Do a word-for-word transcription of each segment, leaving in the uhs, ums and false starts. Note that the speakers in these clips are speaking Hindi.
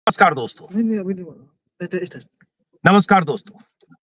नमस्कार दोस्तों। नहीं, नहीं, अभी नहीं बोला। इधर इधर। नमस्कार दोस्तों।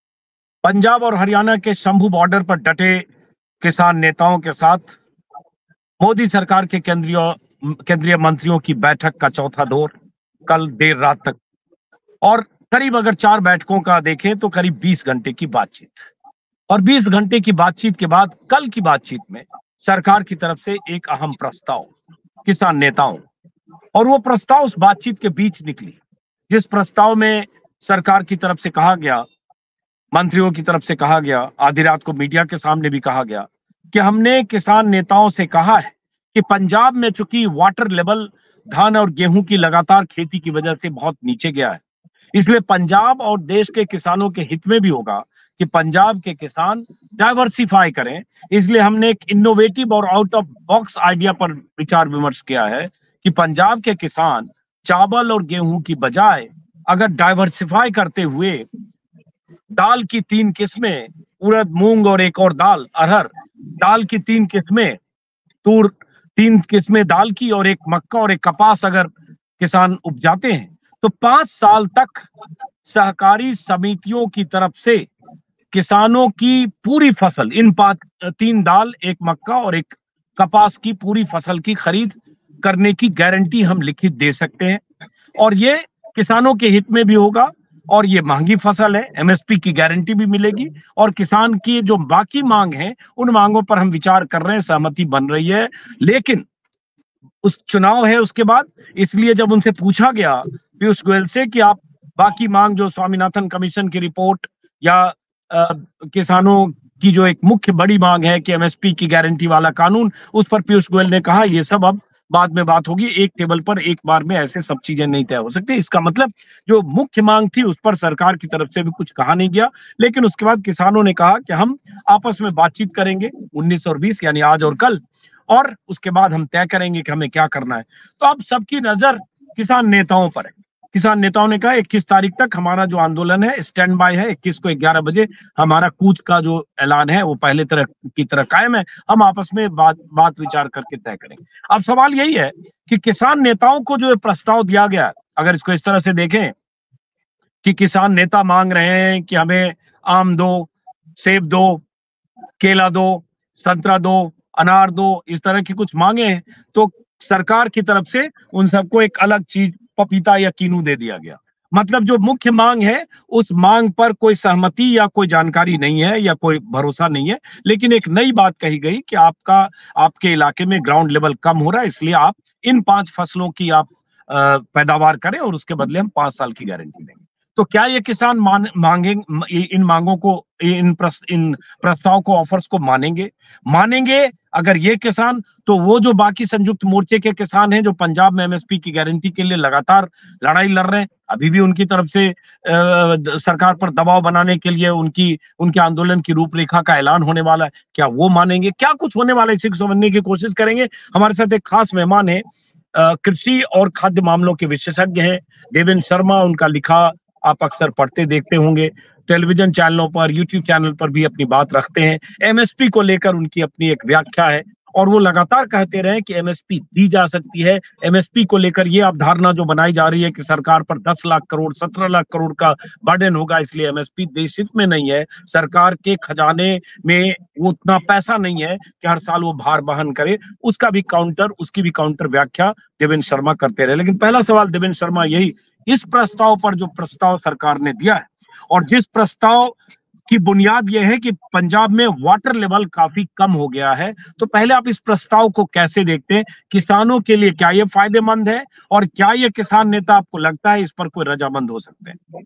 पंजाब और हरियाणा के शंभू बॉर्डर पर डटे किसान नेताओं के साथ मोदी सरकार के केंद्रीय केंद्रीय मंत्रियों की बैठक का चौथा दौर कल देर रात तक, और करीब अगर चार बैठकों का देखें तो करीब बीस घंटे की बातचीत। और बीस घंटे की बातचीत के बाद कल की बातचीत में सरकार की तरफ से एक अहम प्रस्ताव किसान नेताओं, और वो प्रस्ताव उस बातचीत के बीच निकली जिस प्रस्ताव में सरकार की तरफ से कहा गया, मंत्रियों की तरफ से कहा गया, आधी रात को मीडिया के सामने भी कहा गया कि हमने किसान नेताओं से कहा है कि पंजाब में चूंकि वाटर लेवल धान और गेहूं की लगातार खेती की वजह से बहुत नीचे गया है, इसलिए पंजाब और देश के किसानों के हित में भी होगा कि पंजाब के किसान डाइवर्सिफाई करें। इसलिए हमने एक इनोवेटिव और आउट ऑफ बॉक्स आइडिया पर विचार विमर्श किया है कि पंजाब के किसान चावल और गेहूं की बजाय अगर डाइवर्सिफाई करते हुए दाल की तीन किस्में, उड़द, मूंग और एक और दाल अरहर, दाल की तीन किस्में, तूर तीन किस्में दाल की और एक मक्का और एक कपास अगर किसान उपजाते हैं तो पांच साल तक सहकारी समितियों की तरफ से किसानों की पूरी फसल, इन पांच तीन दाल, एक मक्का और एक कपास की पूरी फसल की खरीद करने की गारंटी हम लिखित दे सकते हैं। और ये किसानों के हित में भी होगा, और ये महंगी फसल है, एमएसपी की गारंटी भी मिलेगी, और किसान की जो बाकी मांग है उन मांगों पर हम विचार कर रहे हैं, सहमति बन रही है। लेकिन उस चुनाव है उसके बाद, इसलिए जब उनसे पूछा गया पीयूष गोयल से कि आप बाकी मांग जो स्वामीनाथन कमीशन की रिपोर्ट या आ, किसानों की जो एक मुख्य बड़ी मांग है कि एमएसपी की गारंटी वाला कानून, उस पर पीयूष गोयल ने कहा ये सब अब बाद में बात होगी, एक टेबल पर एक बार में ऐसे सब चीजें नहीं तय हो सकती। इसका मतलब जो मुख्य मांग थी उस पर सरकार की तरफ से भी कुछ कहा नहीं गया। लेकिन उसके बाद किसानों ने कहा कि हम आपस में बातचीत करेंगे उन्नीस और बीस, यानी आज और कल, और उसके बाद हम तय करेंगे कि हमें क्या करना है। तो अब सबकी नजर किसान नेताओं पर है। किसान नेताओं ने कहा इक्कीस तारीख तक हमारा जो आंदोलन है स्टैंड बाय है, इक्कीस को ग्यारह बजे हमारा कूच का जो ऐलान है वो पहले तरह की तरह कायम है, हम आपस में बात बात विचार करके तय करेंगे। अब सवाल यही है कि किसान नेताओं को जो प्रस्ताव दिया गया, अगर इसको इस तरह से देखें कि किसान नेता मांग रहे हैं कि हमें आम दो, सेब दो, केला दो, संतरा दो, अनार दो, इस तरह की कुछ मांगे हैं, तो सरकार की तरफ से उन सबको एक अलग चीज पपीता या कीनू दे दिया गया। मतलब जो मुख्य मांग है उस मांग पर कोई सहमति या कोई जानकारी नहीं है या कोई भरोसा नहीं है, लेकिन एक नई बात कही गई कि आपका आपके इलाके में ग्राउंड लेवल कम हो रहा है, इसलिए आप इन पांच फसलों की आप पैदावार करें और उसके बदले हम पांच साल की गारंटी देंगे। तो क्या ये किसान मांगे इन मांगों को, इन प्रस, इन प्रस्ताव को, ऑफर्स को मानेंगे? मानेंगे अगर ये किसान, तो वो जो बाकी संयुक्त मोर्चे के किसान हैं जो पंजाब में एमएसपी की गारंटी के लिए लगातार लड़ाई लड़ रहे हैं, अभी भी उनकी तरफ से आ, सरकार पर दबाव बनाने के लिए उनकी उनके आंदोलन की रूपरेखा का ऐलान होने वाला है, क्या वो मानेंगे? क्या कुछ होने वाला है इसी को समझने की कोशिश करेंगे। हमारे साथ एक खास मेहमान है, कृषि और खाद्य मामलों के विशेषज्ञ हैं देवेंद्र शर्मा। उनका लिखा आप अक्सर पढ़ते देखते होंगे, टेलीविजन चैनलों पर, यूट्यूब चैनल पर भी अपनी बात रखते हैं। एमएसपी को लेकर उनकी अपनी एक व्याख्या है, और वो लगातार कहते रहे कि एमएसपी दी जा सकती है। एमएसपी को लेकर ये अवधारणा जो बनाई जा रही है कि सरकार पर दस लाख करोड़, सत्रह लाख करोड़ का बर्डन होगा, इसलिए एमएसपी देश हित में नहीं है, सरकार के खजाने में उतना पैसा नहीं है कि हर साल वो भार वहन करे, उसका भी काउंटर उसकी भी काउंटर व्याख्या देवेंद्र शर्मा करते रहे। लेकिन पहला सवाल देवेंद्र शर्मा यही, इस प्रस्ताव पर जो प्रस्ताव सरकार ने दिया है और जिस प्रस्ताव की बुनियाद यह है कि पंजाब में वाटर लेवल काफी कम हो गया है, तो पहले आप इस प्रस्ताव को कैसे देखते हैं? किसानों के लिए क्या ये फायदेमंद है, और क्या ये किसान नेता आपको लगता है इस पर कोई रजामंद हो सकते हैं?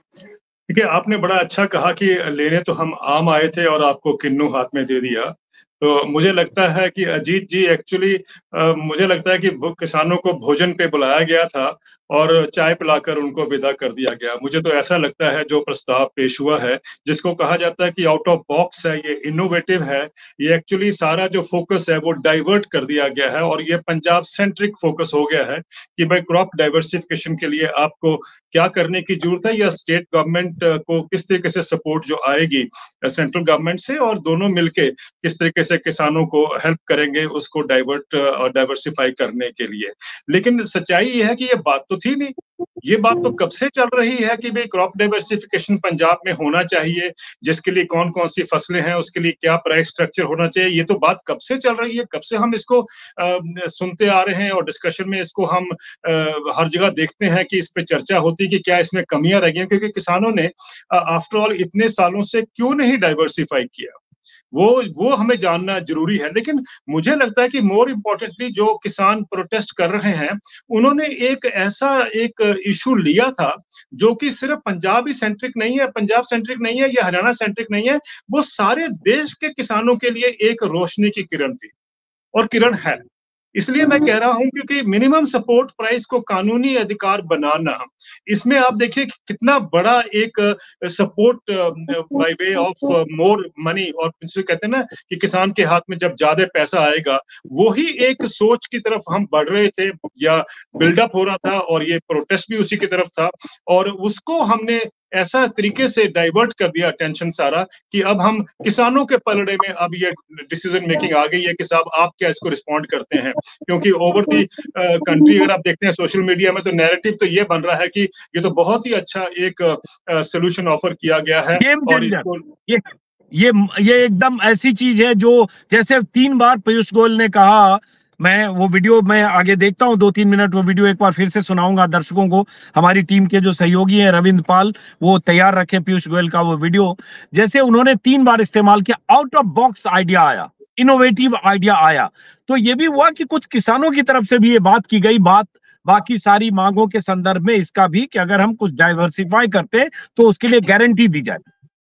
देखिए, आपने बड़ा अच्छा कहा कि लेने तो हम आम आए थे और आपको किन्नू हाथ में दे दिया। तो मुझे लगता है कि अजीत जी एक्चुअली मुझे लगता है कि किसानों को भोजन पे बुलाया गया था और चाय पिलाकर उनको विदा कर दिया गया। मुझे तो ऐसा लगता है जो प्रस्ताव पेश हुआ है, जिसको कहा जाता है कि आउट ऑफ बॉक्स है, ये इनोवेटिव है, ये एक्चुअली सारा जो फोकस है वो डाइवर्ट कर दिया गया है, और ये पंजाब सेंट्रिक फोकस हो गया है कि भाई क्रॉप डाइवर्सिफिकेशन के लिए आपको क्या करने की जरूरत है, या स्टेट गवर्नमेंट को किस तरीके से सपोर्ट जो आएगी सेंट्रल गवर्नमेंट से, और दोनों मिलके किस तरीके से से किसानों को हेल्प करेंगे उसको डाइवर्ट और डाइवर्सिफाई करने के लिए। लेकिन सच्चाई ये है कि ये बात तो थी नहीं। ये बात तो कब से चल रही है कि भाई क्रॉप डाइवर्सिफिकेशन पंजाब में होना चाहिए, जिसके लिए कौन-कौन सी फसलें हैं, उसके लिए क्या प्राइस स्ट्रक्चर होना चाहिए। ये तो बात कब से चल रही है, कब से हम इसको अ, सुनते आ रहे हैं और डिस्कशन में इसको हम अ, हर जगह देखते हैं कि इस पे चर्चा होती है कि क्या इसमें कमियां रह गई हैं, क्योंकि किसानों ने आफ्टर ऑल इतने सालों से क्यों नहीं डाइवर्सिफाई किया, वो वो हमें जानना जरूरी है। लेकिन मुझे लगता है कि मोर इम्पोर्टेंटली जो किसान प्रोटेस्ट कर रहे हैं, उन्होंने एक ऐसा एक इशू लिया था जो कि सिर्फ पंजाब ही सेंट्रिक नहीं है, पंजाब सेंट्रिक नहीं है या हरियाणा सेंट्रिक नहीं है, वो सारे देश के किसानों के लिए एक रोशनी की किरण थी और किरण है। इसलिए मैं कह रहा हूं क्योंकि मिनिमम सपोर्ट प्राइस को कानूनी अधिकार बनाना, इसमें आप देखिए कितना बड़ा एक support by way of more money, और जिसे कहते हैं ना कि किसान के हाथ में जब ज्यादा पैसा आएगा, वो ही एक सोच की तरफ हम बढ़ रहे थे या बिल्डअप हो रहा था, और ये प्रोटेस्ट भी उसी की तरफ था, और उसको हमने ऐसा तरीके से डाइवर्ट कर दिया अटेंशन सारा कि अब हम किसानों के पलड़े में अब ये डिसीजन मेकिंग आ गई है कि साहब आप क्या इसको रिस्पॉन्ड करते हैं। क्योंकि ओवर दी कंट्री अगर आप देखते हैं सोशल मीडिया में, तो नैरेटिव तो ये बन रहा है कि ये तो बहुत ही अच्छा एक सोल्यूशन ऑफर किया गया है और इसको ये ये ये एकदम ऐसी चीज है जो, जैसे तीन बार पीयूष गोयल ने कहा, मैं वो वीडियो मैं आगे देखता हूं, दो तीन मिनट वो वीडियो एक बार फिर से सुनाऊंगा दर्शकों को। हमारी टीम के जो सहयोगी हैं रविंद्र पाल, वो तैयार रखे पीयूष गोयल का वो वीडियो। जैसे उन्होंने तीन बार इस्तेमाल किया, आउट ऑफ बॉक्स आइडिया आया, इनोवेटिव आइडिया आया, तो ये भी हुआ कि कुछ किसानों की तरफ से भी ये बात की गई, बात बाकी सारी मांगों के संदर्भ में इसका भी कि अगर हम कुछ डाइवर्सिफाई करते तो उसके लिए गारंटी दी जाए।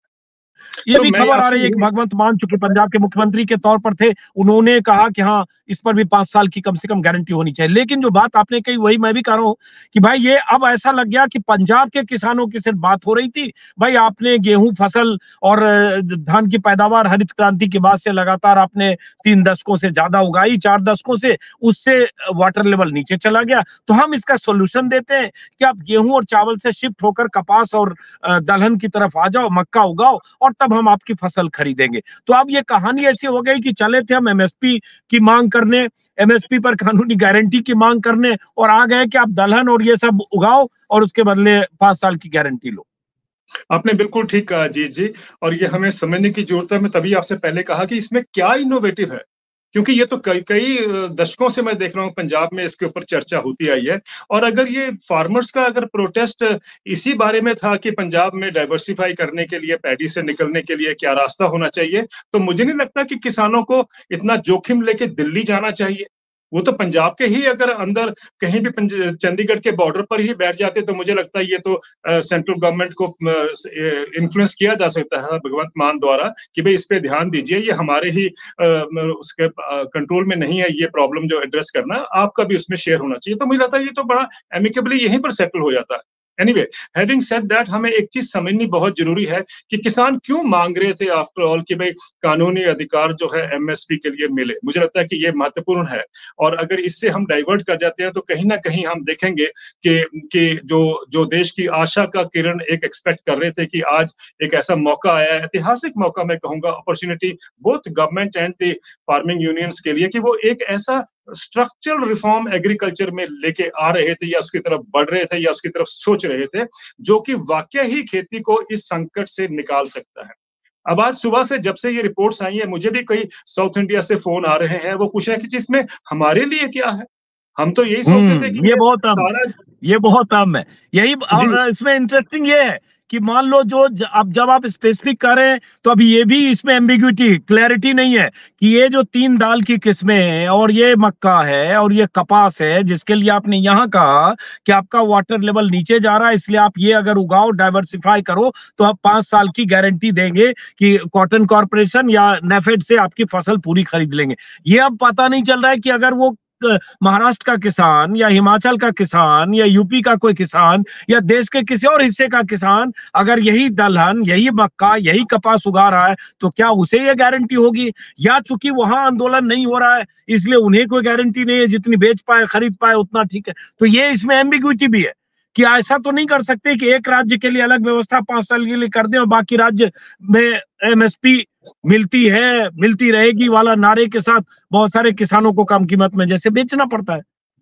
ये तो भी खबर आ रही है कि भगवंत मान, चुके पंजाब के मुख्यमंत्री के तौर पर थे, उन्होंने कहा कि हाँ इस पर भी पांच साल की कम से कम गारंटी होनी चाहिए। लेकिन जो बात आपने कही वही मैं भी कह रहा हूं कि भाई ये अब ऐसा लग गया कि पंजाब के किसानों की सिर्फ बात हो रही थी। भाई आपने गेहूं फसल और धान की पैदावार हरित क्रांति के बाद से लगातार आपने तीन दशकों से ज्यादा उगाई, चार दशकों से, उससे वाटर लेवल नीचे चला गया। तो हम इसका सोल्यूशन देते हैं कि आप गेहूं और चावल से शिफ्ट होकर कपास और दलहन की तरफ आ जाओ, मक्का उगाओ, और तब हम आपकी फसल खरीदेंगे। तो अब ये कहानी ऐसी हो गई कि चले थे हम एमएसपी की मांग करने, एमएसपी पर कानूनी गारंटी की मांग करने, और आ गए कि आप दलहन और ये सब उगाओ और उसके बदले पांच साल की गारंटी लो। आपने बिल्कुल ठीक कहा जीत जी, और ये हमें समझने की जरूरत है। मैं तभी आपसे पहले कहा कि इसमें क्या इनोवेटिव है, क्योंकि ये तो कई कई दशकों से मैं देख रहा हूँ पंजाब में इसके ऊपर चर्चा होती आई है। और अगर ये फार्मर्स का अगर प्रोटेस्ट इसी बारे में था कि पंजाब में डाइवर्सिफाई करने के लिए, पैडी से निकलने के लिए क्या रास्ता होना चाहिए, तो मुझे नहीं लगता कि किसानों को इतना जोखिम लेके दिल्ली जाना चाहिए। वो तो पंजाब के ही अगर अंदर कहीं भी चंडीगढ़ के बॉर्डर पर ही बैठ जाते, तो मुझे लगता है ये तो सेंट्रल गवर्नमेंट को इन्फ्लुएंस किया जा सकता है भगवंत मान द्वारा कि भाई इस पे ध्यान दीजिए, ये हमारे ही आ, उसके कंट्रोल में नहीं है, ये प्रॉब्लम जो एड्रेस करना, आपका भी उसमें शेयर होना चाहिए। तो मुझे लगता है ये तो बड़ा एमिकेबली यहीं पर सेटल हो जाता है। एनीवे, हैविंग सेड दैट, हमें एक चीज समझनी बहुत जरूरी है कि किसान क्यों मांग रहे थे आफ्टर ऑल कि भाई कानूनी अधिकार जो है एमएसपी के लिए मिले। मुझे लगता है कि ये महत्वपूर्ण है, और अगर इससे हम डाइवर्ट कर जाते हैं तो कहीं ना कहीं हम देखेंगे कि कि जो जो देश की आशा का किरण एक एक्सपेक्ट कर रहे थे कि आज एक ऐसा मौका आया है, ऐतिहासिक मौका मैं कहूंगा, opportunity both government and the farming unions के लिए, कि वो एक ऐसा स्ट्रक्चरल रिफॉर्म एग्रीकल्चर में लेके आ रहे थे या उसकी तरफ बढ़ रहे थे या उसकी तरफ सोच रहे थे, जो कि वाकई ही खेती को इस संकट से निकाल सकता है। अब आज सुबह से जब से ये रिपोर्ट्स आई है, मुझे भी कई साउथ इंडिया से फोन आ रहे हैं, वो पूछ रहे हैं कि इसमें हमारे लिए क्या है। हम तो यही सोचते थे कि ये बहुत सारा ये बहुत अहम है। यही इसमें इंटरेस्टिंग ये है कि मान लो जो अब जब आप स्पेसिफिक कर रहे हैं, तो अभी ये भी इसमें एम्बिग्विटी, क्लैरिटी नहीं है कि ये जो तीन दाल की किस्में हैं और ये मक्का है और ये कपास है, जिसके लिए आपने यहाँ कहा कि आपका वाटर लेवल नीचे जा रहा है, इसलिए आप ये अगर उगाओ, डाइवर्सिफाई करो, तो आप पांच साल की गारंटी देंगे कि कॉटन कॉर्पोरेशन या नेफेड से आपकी फसल पूरी खरीद लेंगे। ये अब पता नहीं चल रहा है कि अगर वो महाराष्ट्र का किसान या हिमाचल का किसान या यूपी का कोई किसान या देश के किसी और हिस्से का किसान अगर यही दलहन, यही मक्का, यही कपास उगा रहा है, तो क्या उसे ये गारंटी होगी? या चूंकि वहां आंदोलन नहीं हो रहा है इसलिए उन्हें कोई गारंटी नहीं है, जितनी बेच पाए खरीद पाए उतना ठीक है। तो ये इसमें एम्बिग्विटी भी है कि ऐसा तो नहीं कर सकते कि एक राज्य के लिए अलग व्यवस्था पांच साल के लिए कर दें और बाकी राज्य में एमएसपी मिलती है, मिलती रहेगी वाला नारे के साथ बहुत सारे किसानों को कम कीमत में जैसे बेचना पड़ता है।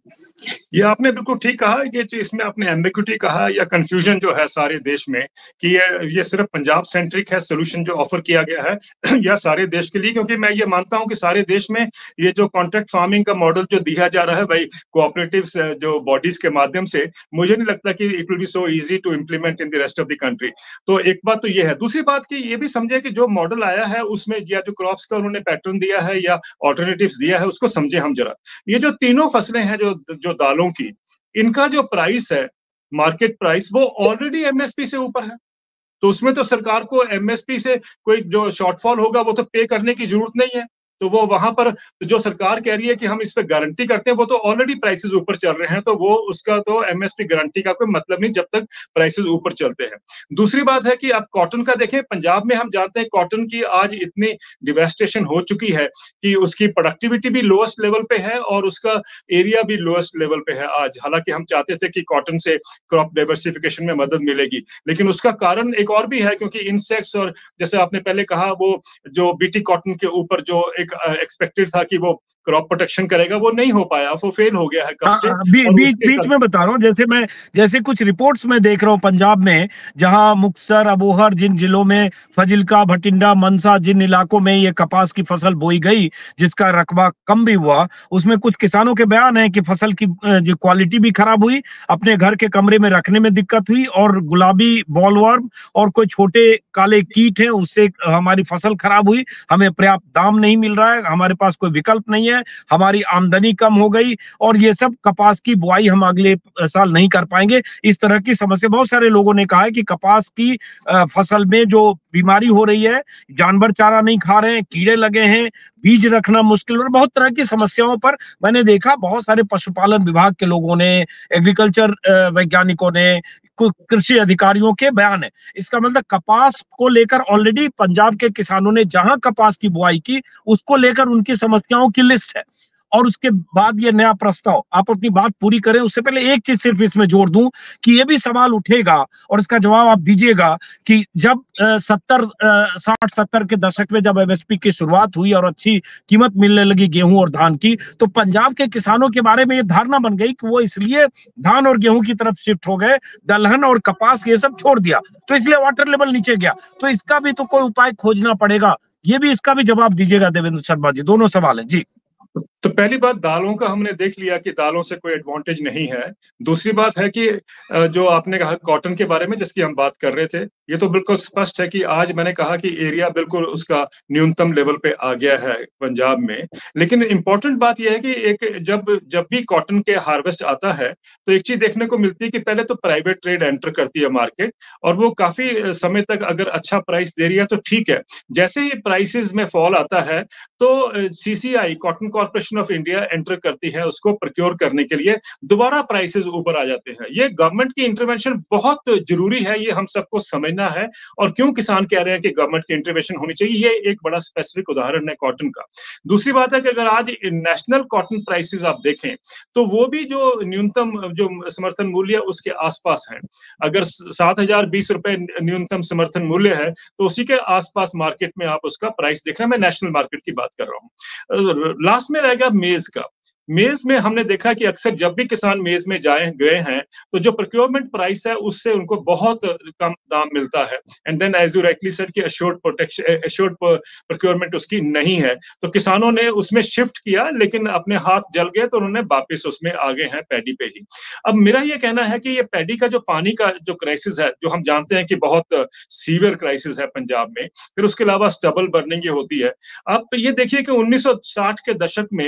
ये आपने बिल्कुल ठीक कहा, ये जो इसमें आपने एम्बिग्यूटी कहा या कंफ्यूजन जो है सारे देश में कि ये ये सिर्फ पंजाब सेंट्रिक है सॉल्यूशन जो ऑफर किया गया है या सारे देश के लिए, क्योंकि मैं ये मानता हूं कि सारे देश में ये जो कॉन्ट्रैक्ट फार्मिंग का मॉडल जो दिया जा रहा है भाई कोऑपरेटिव्स जो बॉडीज के माध्यम से, मुझे नहीं लगता कि it will be so easy to implement in the rest of the country. तो एक बात तो ये है। दूसरी बात कि ये भी समझे कि जो मॉडल आया है उसमें या जो क्रॉप्स का उन्होंने पैटर्न दिया है या ऑल्टरनेटिव्स दिया है उसको समझे हम जरा। ये जो तीनों फसलें हैं जो जो दालों की, इनका जो प्राइस है मार्केट प्राइस वो ऑलरेडी एमएसपी से ऊपर है। तो उसमें तो सरकार को एमएसपी से कोई जो शॉर्टफॉल होगा वो तो पे करने की जरूरत नहीं है। तो वो वहां पर जो सरकार कह रही है कि हम इस पे गारंटी करते हैं वो तो ऑलरेडी प्राइसेस ऊपर चल रहे हैं, तो वो उसका तो एमएसपी गारंटी का कोई मतलब नहीं जब तक प्राइसेस ऊपर चलते हैं। दूसरी बात है कि आप कॉटन का देखें, पंजाब में हम जानते हैं कॉटन की आज इतनी डिवेस्टेशन हो चुकी है कि उसकी प्रोडक्टिविटी भी लोएस्ट लेवल पे है और उसका एरिया भी लोएस्ट लेवल पे है आज। हालांकि हम चाहते थे कि कॉटन से क्रॉप डाइवर्सिफिकेशन में मदद मिलेगी, लेकिन उसका कारण एक और भी है क्योंकि इंसेक्ट्स और जैसे आपने पहले कहा वो जो बीटी कॉटन के ऊपर जो एक एक्सपेक्टेड था कि वो क्रॉप प्रोटेक्शन करेगा वो नहीं हो पाया, वो फेल हो गया है कब से। बी, बीच बीच में बता रहा हूँ, जैसे मैं जैसे कुछ रिपोर्ट्स में देख रहा हूँ पंजाब में, जहां मुक्तसर अबोहर जिन जिलों में फजिल्का भटिंडा मनसा जिन इलाकों में ये कपास की फसल बोई गई जिसका रकबा कम भी हुआ, उसमें कुछ किसानों के बयान है कि फसल की जो क्वालिटी भी खराब हुई, अपने घर के कमरे में रखने में दिक्कत हुई और गुलाबी बॉलवर्म और कोई छोटे काले कीट है उससे हमारी फसल खराब हुई, हमें पर्याप्त दाम नहीं मिल रहा है, हमारे पास कोई विकल्प नहीं है, हमारी आमदनी कम हो गई और ये सब कपास की बुआई हम अगले साल नहीं कर पाएंगे। इस तरह की समस्या बहुत सारे लोगों ने कहा है कि कपास की फसल में जो बीमारी हो रही है, जानवर चारा नहीं खा रहे हैं, कीड़े लगे हैं, बीज रखना मुश्किल और बहुत तरह की समस्याओं पर मैंने देखा बहुत सारे पशुपालन विभाग के लोगों ने, एग्रीकल्चर वैज्ञानिकों ने, कृषि अधिकारियों के बयान है। इसका मतलब कपास को लेकर ऑलरेडी पंजाब के किसानों ने जहां कपास की बुआई की उसको लेकर उनकी समस्याओं की लिस्ट है और उसके बाद ये नया प्रस्ताव। आप अपनी बात पूरी करें उससे पहले एक चीज सिर्फ इसमें जोड़ दूं कि ये भी सवाल उठेगा और इसका जवाब आप दीजिएगा कि जब सत्तर साठ सत्तर के दशक में जब एमएसपी की शुरुआत हुई और अच्छी कीमत मिलने लगी गेहूं और धान की, तो पंजाब के किसानों के बारे में ये धारणा बन गई कि वो इसलिए धान और गेहूं की तरफ शिफ्ट हो गए, दलहन और कपास ये सब छोड़ दिया, तो इसलिए वाटर लेवल नीचे गया। तो इसका भी तो कोई उपाय खोजना पड़ेगा, ये भी इसका भी जवाब दीजिएगा देवेंद्र शर्मा जी। दोनों सवाल है जी। तो पहली बात दालों का हमने देख लिया कि दालों से कोई एडवांटेज नहीं है। दूसरी बात है कि जो आपने कहा कॉटन के बारे में जिसकी हम बात कर रहे थे, ये तो बिल्कुल स्पष्ट है कि आज मैंने कहा कि एरिया बिल्कुल उसका न्यूनतम लेवल पे आ गया है पंजाब में। लेकिन इंपॉर्टेंट बात यह है कि एक जब जब भी कॉटन के हार्वेस्ट आता है तो एक चीज देखने को मिलती है कि पहले तो प्राइवेट ट्रेड एंटर करती है मार्केट और वो काफी समय तक अगर अच्छा प्राइस दे रही है तो ठीक है। जैसे ही प्राइसेस में फॉल आता है तो CCI cotton corporation of India enter करती है उसको प्रोक्योर करने के लिए, दोबारा प्राइसेस ऊपर आ जाते हैं। ये गवर्नमेंट की इंटरवेंशन बहुत जरूरी है, ये हम सबको समझना है। और क्यों किसान कह रहे हैं कि गवर्नमेंट की इंटरवेंशन होनी चाहिए, ये एक बड़ा स्पेसिफिक उदाहरण है कॉटन का। दूसरी बात है कि अगर आज नेशनल कॉटन प्राइसेस आप देखें तो वो भी जो न्यूनतम जो समर्थन मूल्य है उसके आसपास है। अगर सात हजार बीस रुपए न्यूनतम समर्थन मूल्य है तो उसी के आसपास मार्केट में आप उसका प्राइस देख रहे हैं। मैं नेशनल मार्केट की बात कर रहा हूँ। लास्ट में रहेगा मेज का। मेज में हमने देखा कि अक्सर जब भी किसान मेज में जाए गए हैं तो जो प्रोक्योरमेंट प्राइस है उससे उनको बहुत कम दाम मिलता है। And then as you rightly said कि एश्योर्ड प्रोटेक्शन एश्योर्ड प्रोक्योरमेंट उसकी नहीं है, तो किसानों ने उसमें शिफ्ट किया लेकिन अपने हाथ जल गए तो उन्होंने वापस उसमें आ गए हैं पैडी पे ही। अब मेरा ये कहना है कि ये पैडी का जो पानी का जो क्राइसिस है, जो हम जानते हैं कि बहुत सीवियर क्राइसिस है पंजाब में, फिर उसके अलावा स्टबल बर्निंग होती है। आप ये देखिए कि उन्नीस सौ साठ के दशक में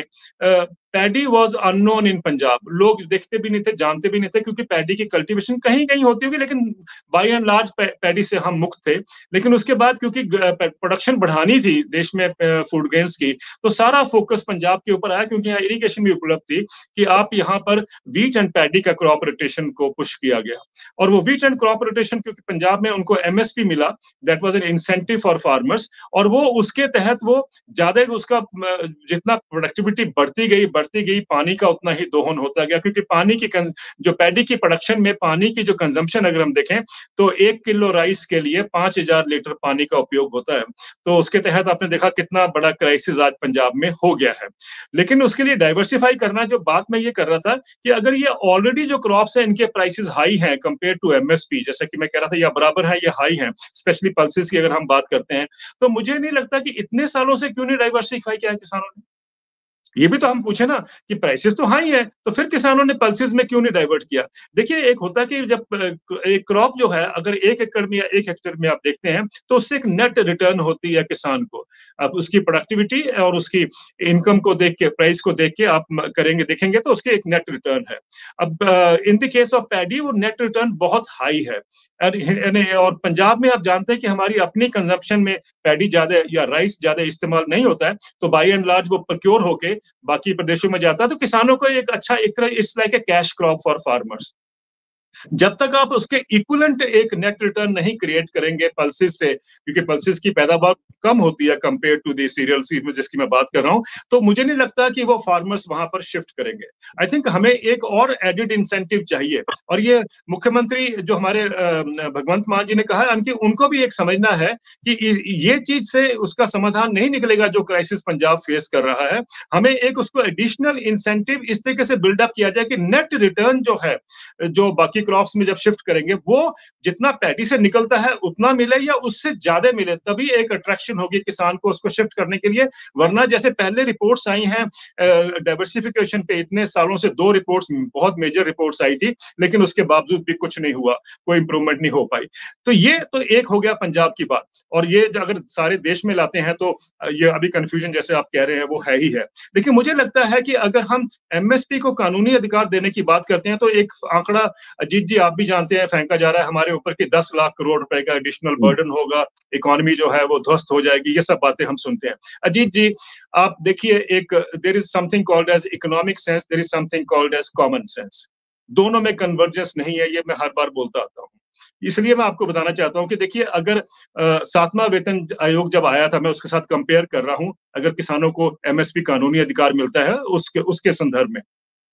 paddy was unknown in Punjab, लोग देखते भी नहीं थे, जानते भी नहीं थे, क्योंकि पैडी की कल्टीवेशन कहीं कहीं होती होगी लेकिन बाय एंड लार्ज पैडी से हम मुक्त थे। लेकिन उसके बाद क्योंकि प्रोडक्शन बढ़ानी थी देश में फूड ग्रेन्स की, तो सारा फोकस पंजाब के ऊपर आया, क्योंकि यहाँ इरिगेशन भी उपलब्ध थी कि आप यहाँ पर वीट एंड पैडी का क्रॉप रोटेशन को पुश किया गया। और वो वीट एंड क्रॉप रोटेशन क्योंकि पंजाब में उनको एमएसपी मिला, that was an incentive for farmers, और वो उसके तहत वो ज्यादा उसका जितना प्रोडक्टिविटी बढ़ती गई बढ़ती गई, पानी का उतना ही दोहन होता गया, क्योंकि पानी की जो पैडी की प्रोडक्शन में पानी की जो कंजम्पशन अगर हम देखें तो एक किलो राइस के लिए पांच हजार लीटर पानी का उपयोग होता है। तो उसके तहत आपने देखा कितना बड़ा क्राइसिस आज पंजाब में हो गया है। लेकिन उसके लिए डाइवर्सिफाई करना, जो बात मैं ये कर रहा था कि अगर ये ऑलरेडी जो क्रॉप्स है इनके प्राइसेस हाई हैं कंपेयर टू एमएसपी, जैसा कि मैं कह रहा था, या बराबर है या हाई है, स्पेशली पल्सेस की अगर हम बात करते हैं, तो मुझे नहीं लगता कि इतने सालों से क्यों नहीं डाइवर्सिफाई किया है किसानों ने। ये भी तो हम पूछे ना कि प्राइसेस तो हाई है, तो फिर किसानों ने पल्सेस में क्यों नहीं डाइवर्ट किया। देखिए, एक होता है कि जब एक क्रॉप जो है अगर एक एकड़ में या एक हेक्टेयर में आप देखते हैं तो उससे एक नेट रिटर्न होती है किसान को। अब उसकी प्रोडक्टिविटी और उसकी इनकम को देख के, प्राइस को देख के आप करेंगे देखेंगे तो उसके एक नेट रिटर्न है। अब in the case of paddy वो नेट रिटर्न बहुत हाई है। और पंजाब में आप जानते हैं कि हमारी अपनी कंजम्पशन में पैडी ज्यादा या राइस ज्यादा इस्तेमाल नहीं होता है, तो बाय एंड लार्ज वो प्रोक्योर होके बाकी प्रदेशों में जाता है, तो किसानों को एक अच्छा, एक तरह it's like a cash crop for farmers. जब तक आप उसके इक्विवेलेंट एक नेट रिटर्न नहीं क्रिएट करेंगे पल्सेस से, क्योंकि पल्सेस की पैदावार कम होती है compare to the cereal seed में जिसकी मैं बात कर रहा हूं, तो मुझे नहीं लगता कि वो फार्मर्स वहां पर शिफ्ट करेंगे। आई थिंक हमें एक और एडिड इंसेंटिव चाहिए, और ये मुख्यमंत्री जो हमारे भगवंत मान जी ने कहा है, उनको भी एक समझना है कि ये चीज से उसका समाधान नहीं निकलेगा जो क्राइसिस पंजाब फेस कर रहा है। हमें एक उसको एडिशनल इंसेंटिव इस तरीके से बिल्डअप किया जाए कि नेट रिटर्न जो है, जो बाकी क्रॉप्स में जब शिफ्ट करेंगे, वो जितना पैडी से निकलता है उतना मिले या उससे ज्यादा मिले, तभी एक अट्रैक्शन होगी किसान को उसको शिफ्ट करने के लिए। वरना जैसे पहले रिपोर्ट्स आई हैं डाइवर्सिफिकेशन पे, इतने सालों से दो रिपोर्ट्स, बहुत मेजर रिपोर्ट्स आई थी, लेकिन उसके बावजूद भी कुछ नहीं हुआ, कोई इंप्रूवमेंट नहीं हो पाई। तो ये तो एक हो गया पंजाब की बात, और ये अगर सारे देश में लाते हैं तो ये अभी कंफ्यूजन जैसे आप कह रहे हैं वो है ही है। लेकिन मुझे लगता है कि अगर हम एमएसपी को कानूनी अधिकार देने की बात करते हैं तो एक आंकड़ा अजीत जी आप भी जानते हैं फेंका जा रहा है हमारे ऊपर कि दस लाख करोड़ रुपए का एडिशनल बर्डन होगा, इकोनॉमी जो है वो ध्वस्त हो जाएगी, ये सब बातें हम सुनते हैं। अजीत जी आप देखिए, एक there is something called as economic sense, there is something called as common sense. दोनों में कन्वर्जेंस नहीं है, ये मैं हर बार बोलता आता हूँ। इसलिए मैं आपको बताना चाहता हूं कि देखिए, अगर सातवां वेतन आयोग जब आया था, मैं उसके साथ कंपेयर कर रहा हूं, अगर किसानों को एमएसपी कानूनी अधिकार मिलता है उसके उसके संदर्भ में,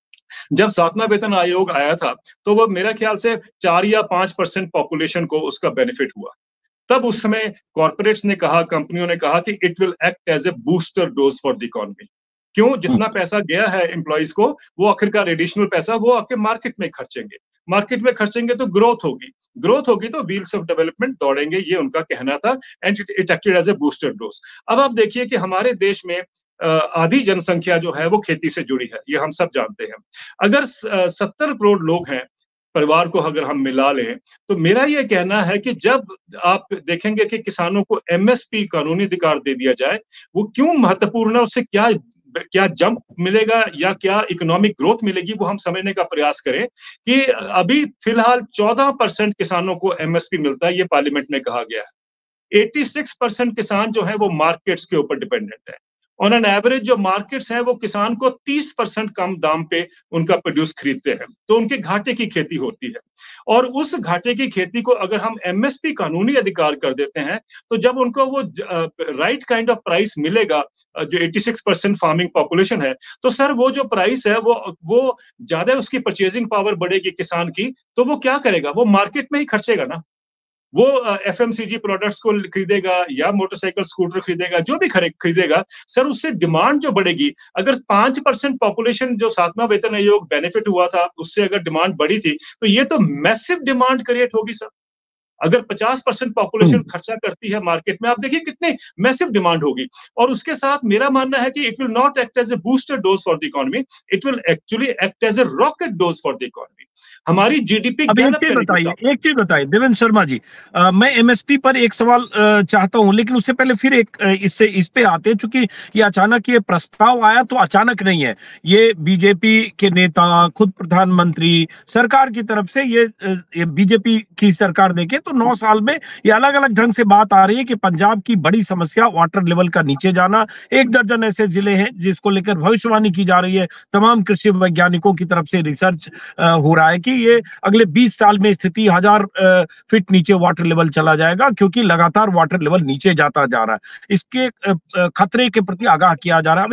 जब सातवां वेतन आयोग आया था तो वो मेरा ख्याल से चार या पांच परसेंट पॉपुलेशन को उसका बेनिफिट हुआ। तब उस समय कॉर्पोरेट्स ने कहा, कंपनियों ने कहा कि it will act as a booster dose for the economy. क्यों? जितना पैसा गया है एम्प्लॉइज को, वो आखिरकार एडिशनल पैसा वो आपके मार्केट में खर्चेंगे, मार्केट में खर्चेंगे तो ग्रोथ होगी, ग्रोथ होगी तो व्हील्स ऑफ डेवलपमेंट दौड़ेंगे, ये उनका कहना था, and it acted as a booster dose. अब आप देखिए कि हमारे देश में आधी जनसंख्या जो है वो खेती से जुड़ी है, ये हम सब जानते हैं। अगर सत्तर करोड़ लोग हैं परिवार को अगर हम मिला लें, तो मेरा ये कहना है कि जब आप देखेंगे कि किसानों को एमएसपी कानूनी अधिकार दे दिया जाए, वो क्यों महत्वपूर्ण है, उससे क्या क्या जंप मिलेगा या क्या इकोनॉमिक ग्रोथ मिलेगी, वो हम समझने का प्रयास करें। कि अभी फिलहाल चौदह परसेंट किसानों को एमएसपी मिलता है, ये पार्लियामेंट में कहा गया है। छियासी परसेंट किसान जो है वो मार्केट्स के ऊपर डिपेंडेंट है। ऑन एन एवरेज जो मार्केट्स हैं वो किसान को तीस परसेंट कम दाम पे उनका प्रोड्यूस खरीदते हैं, तो उनके घाटे की खेती होती है। और उस घाटे की खेती को अगर हम एमएसपी कानूनी अधिकार कर देते हैं, तो जब उनको वो राइट काइंड ऑफ प्राइस मिलेगा, जो छियासी परसेंट फार्मिंग पॉपुलेशन है, तो सर वो जो प्राइस है वो वो ज्यादा उसकी परचेजिंग पावर बढ़ेगी किसान की, तो वो क्या करेगा, वो मार्केट में ही खर्चेगा ना, वो एफएमसीजी प्रोडक्ट्स को खरीदेगा या मोटरसाइकिल स्कूटर खरीदेगा, जो भी खरीदेगा सर, उससे डिमांड जो बढ़ेगी। अगर पांच परसेंट पॉपुलेशन जो सातवां वेतन आयोग बेनिफिट हुआ था उससे अगर डिमांड बढ़ी थी, तो ये तो मैसिव डिमांड क्रिएट होगी सर। अगर पचास परसेंट पॉपुलेशन खर्चा करती है मार्केट में, आप देखिए कितनी मैसिव डिमांड होगी। और उसके साथ मेरा मानना है कि it will not act as a booster dose for the economy, it will actually act as a rocket dose for the economy. हमारी जीडीपी अब एक चीज बताइए, एक चीज बताइए देवेंद्र शर्मा जी, आ, मैं एमएसपी पर एक सवाल आ, चाहता हूं, लेकिन उससे पहले फिर एक इससे इस पे आते हैं, चूंकि ये अचानक ये प्रस्ताव आया तो अचानक नहीं है, ये बीजेपी के नेता, खुद प्रधानमंत्री, सरकार की तरफ से ये, ये बीजेपी की सरकार देखे तो नौ साल में ये अलग अलग ढंग से बात आ रही है कि पंजाब की बड़ी समस्या वाटर लेवल का नीचे जाना। एक दर्जन ऐसे जिले हैं जिसको लेकर भविष्यवाणी की जा रही है, तमाम कृषि वैज्ञानिकों की तरफ से रिसर्च हो रहा है कि ये अगले बीस साल में स्थिति हजार फीट नीचे वाटर लेवल चला जाएगा, क्योंकि लगातार वाटर लेवल नीचे जाता जा रहा है। इसके खतरे के प्रति आगाह किया जा रहा है। अब एक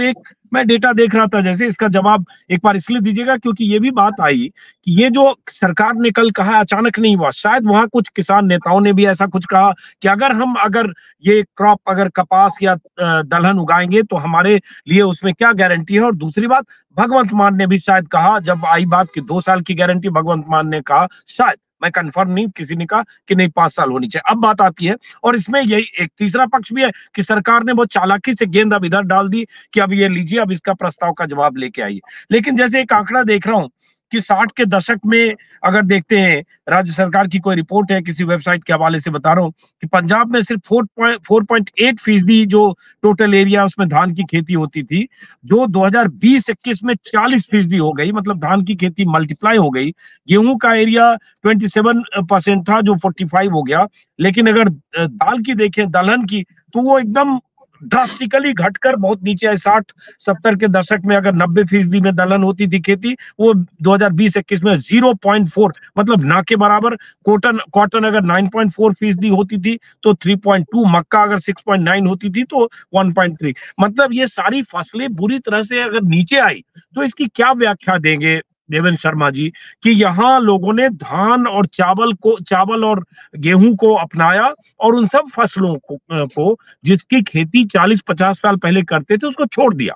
मैं डेटा देख रहा था, जैसे इसका जवाब एक बार इसलिए दीजिएगा क्योंकि ये भी बात आई कि ये जो सरकार ने कल कहा अचानक नहीं हुआ, शायद वहां कुछ किसान नेताओं ने भी ऐसा कुछ कहा कि अगर हम अगर ये क्रॉप अगर कपास या दलहन उगाएंगे तो हमारे लिए उसमें क्या गारंटी है। और दूसरी बात, भगवंत मान ने भी शायद कहा, जब आई बात की दो साल की गारंटी, भगवंत मान ने कहा, शायद, मैं कंफर्म नहीं, किसी ने कहा कि नहीं पांच साल होनी चाहिए। अब बात आती है, और इसमें यही एक तीसरा पक्ष भी है कि सरकार ने बहुत चालाकी से गेंद अब इधर डाल दी कि अब ये लीजिए, अब इसका प्रस्ताव का जवाब लेके आइए। लेकिन जैसे एक आंकड़ा देख रहा हूं कि साठ के दशक में अगर देखते हैं, राज्य सरकार की कोई रिपोर्ट है, किसी वेबसाइट के हवाले से बता रहा हूं कि पंजाब में सिर्फ चार पॉइंट आठ फीसदी जो टोटल एरिया उसमें धान की खेती होती थी, जो दो हज़ार बीस इक्कीस में चालीस फीसदी हो गई, मतलब धान की खेती मल्टीप्लाई हो गई। गेहूं का एरिया सत्ताईस परसेंट था जो पैंतालीस हो गया। लेकिन अगर दाल की देखें, दलहन की, तो वो एकदम ड्रास्टिकली घटकर बहुत नीचे है। साठ सत्तर के दशक में अगर नब्बे फीसदी में दलहन होती थी खेती, वो दो हज़ार बीस इक्कीस में ज़ीरो पॉइंट चार, मतलब ना के बराबर। कॉटन कॉटन अगर नौ पॉइंट चार फीसदी होती थी तो तीन पॉइंट दो, मक्का अगर छह पॉइंट नौ होती थी तो एक पॉइंट तीन। मतलब ये सारी फसलें बुरी तरह से अगर नीचे आई तो इसकी क्या व्याख्या देंगे देवेंद्र शर्मा जी, कि यहाँ लोगों ने धान और चावल को चावल और गेहूं को अपनाया और उन सब फसलों को, को जिसकी खेती चालीस पचास साल पहले करते थे उसको छोड़ दिया।